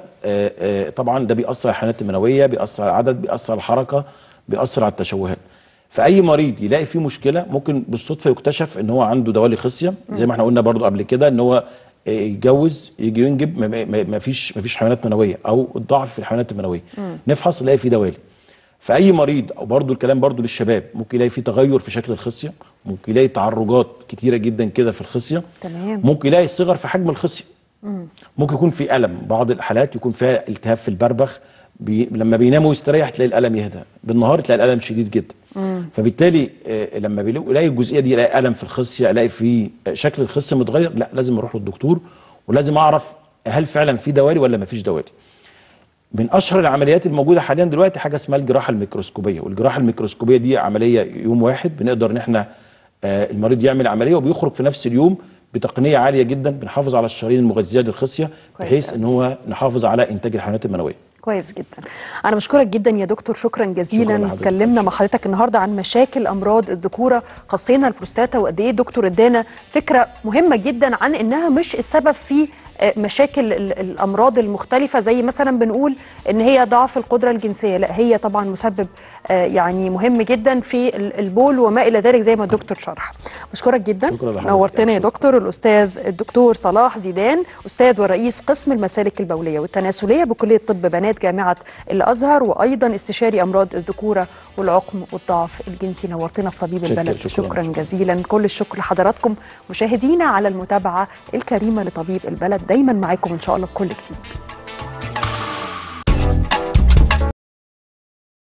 طبعا ده بيأثر على الحيوانات المنويه، بيأثر على العدد، بيأثر على الحركه، بيأثر على التشوهات. فاي مريض يلاقي فيه مشكله ممكن بالصدفه يكتشف ان هو عنده دوالي خصيه، زي ما احنا قلنا برضو قبل كده ان هو يتجوز يجي ينجب ما فيش ما فيش حيوانات منويه او الضعف في الحيوانات المنويه، نفحص نلاقي فيه دوالي. فاي مريض او برضو الكلام برضو للشباب ممكن يلاقي فيه تغير في شكل الخصيه، ممكن يلاقي تعرجات كتيره جدا كده في الخصيه. تمام. ممكن يلاقي صغر في حجم الخصيه. مم. ممكن يكون في الم، بعض الحالات يكون فيها التهاب في البربخ، بي لما بينام ويستريح تلاقي الالم يهدى، بالنهار تلاقي الالم شديد جدا. مم. فبالتالي آه لما بيلاقي الجزئيه دي، يلاقي الم في الخصيه، الاقي في شكل الخصيه متغير، لا لازم اروح للدكتور ولازم اعرف هل فعلا في دوالي ولا ما فيش دوالي. من اشهر العمليات الموجوده حاليا دلوقتي حاجه اسمها الجراحه الميكروسكوبيه، والجراحه الميكروسكوبيه دي عمليه يوم واحد بنقدر ان احنا آه المريض يعمل عمليه وبيخرج في نفس اليوم بتقنيه عاليه جدا، بنحافظ على الشرايين المغذيه للخصيه بحيث ان هو نحافظ على انتاج الحيوانات المنويه. كويس جدا. انا بشكرك جدا يا دكتور، شكرا جزيلا. اتكلمنا مع حضرتك النهارده عن مشاكل امراض الذكوره، خاصينا البروستاتا، وقد ايه الدكتور ادانا فكره مهمه جدا عن انها مش السبب في مشاكل الامراض المختلفه، زي مثلا بنقول ان هي ضعف القدره الجنسيه، لا هي طبعا مسبب يعني مهم جدا في البول وما الى ذلك زي ما الدكتور شرح. بشكرك جدا، نورتنا يا دكتور. الاستاذ الدكتور صلاح زيدان، استاذ ورئيس قسم المسالك البوليه والتناسليه بكليه طب بنات جامعه الازهر، وايضا استشاري امراض الذكوره والعقم والضعف الجنسي. نورتنا في طبيب البلد. شكرا, شكرا جزيلا. كل الشكر لحضراتكم مشاهدينا على المتابعه الكريمه لطبيب البلد، دايما معاكم ان شاء الله بكل جديد.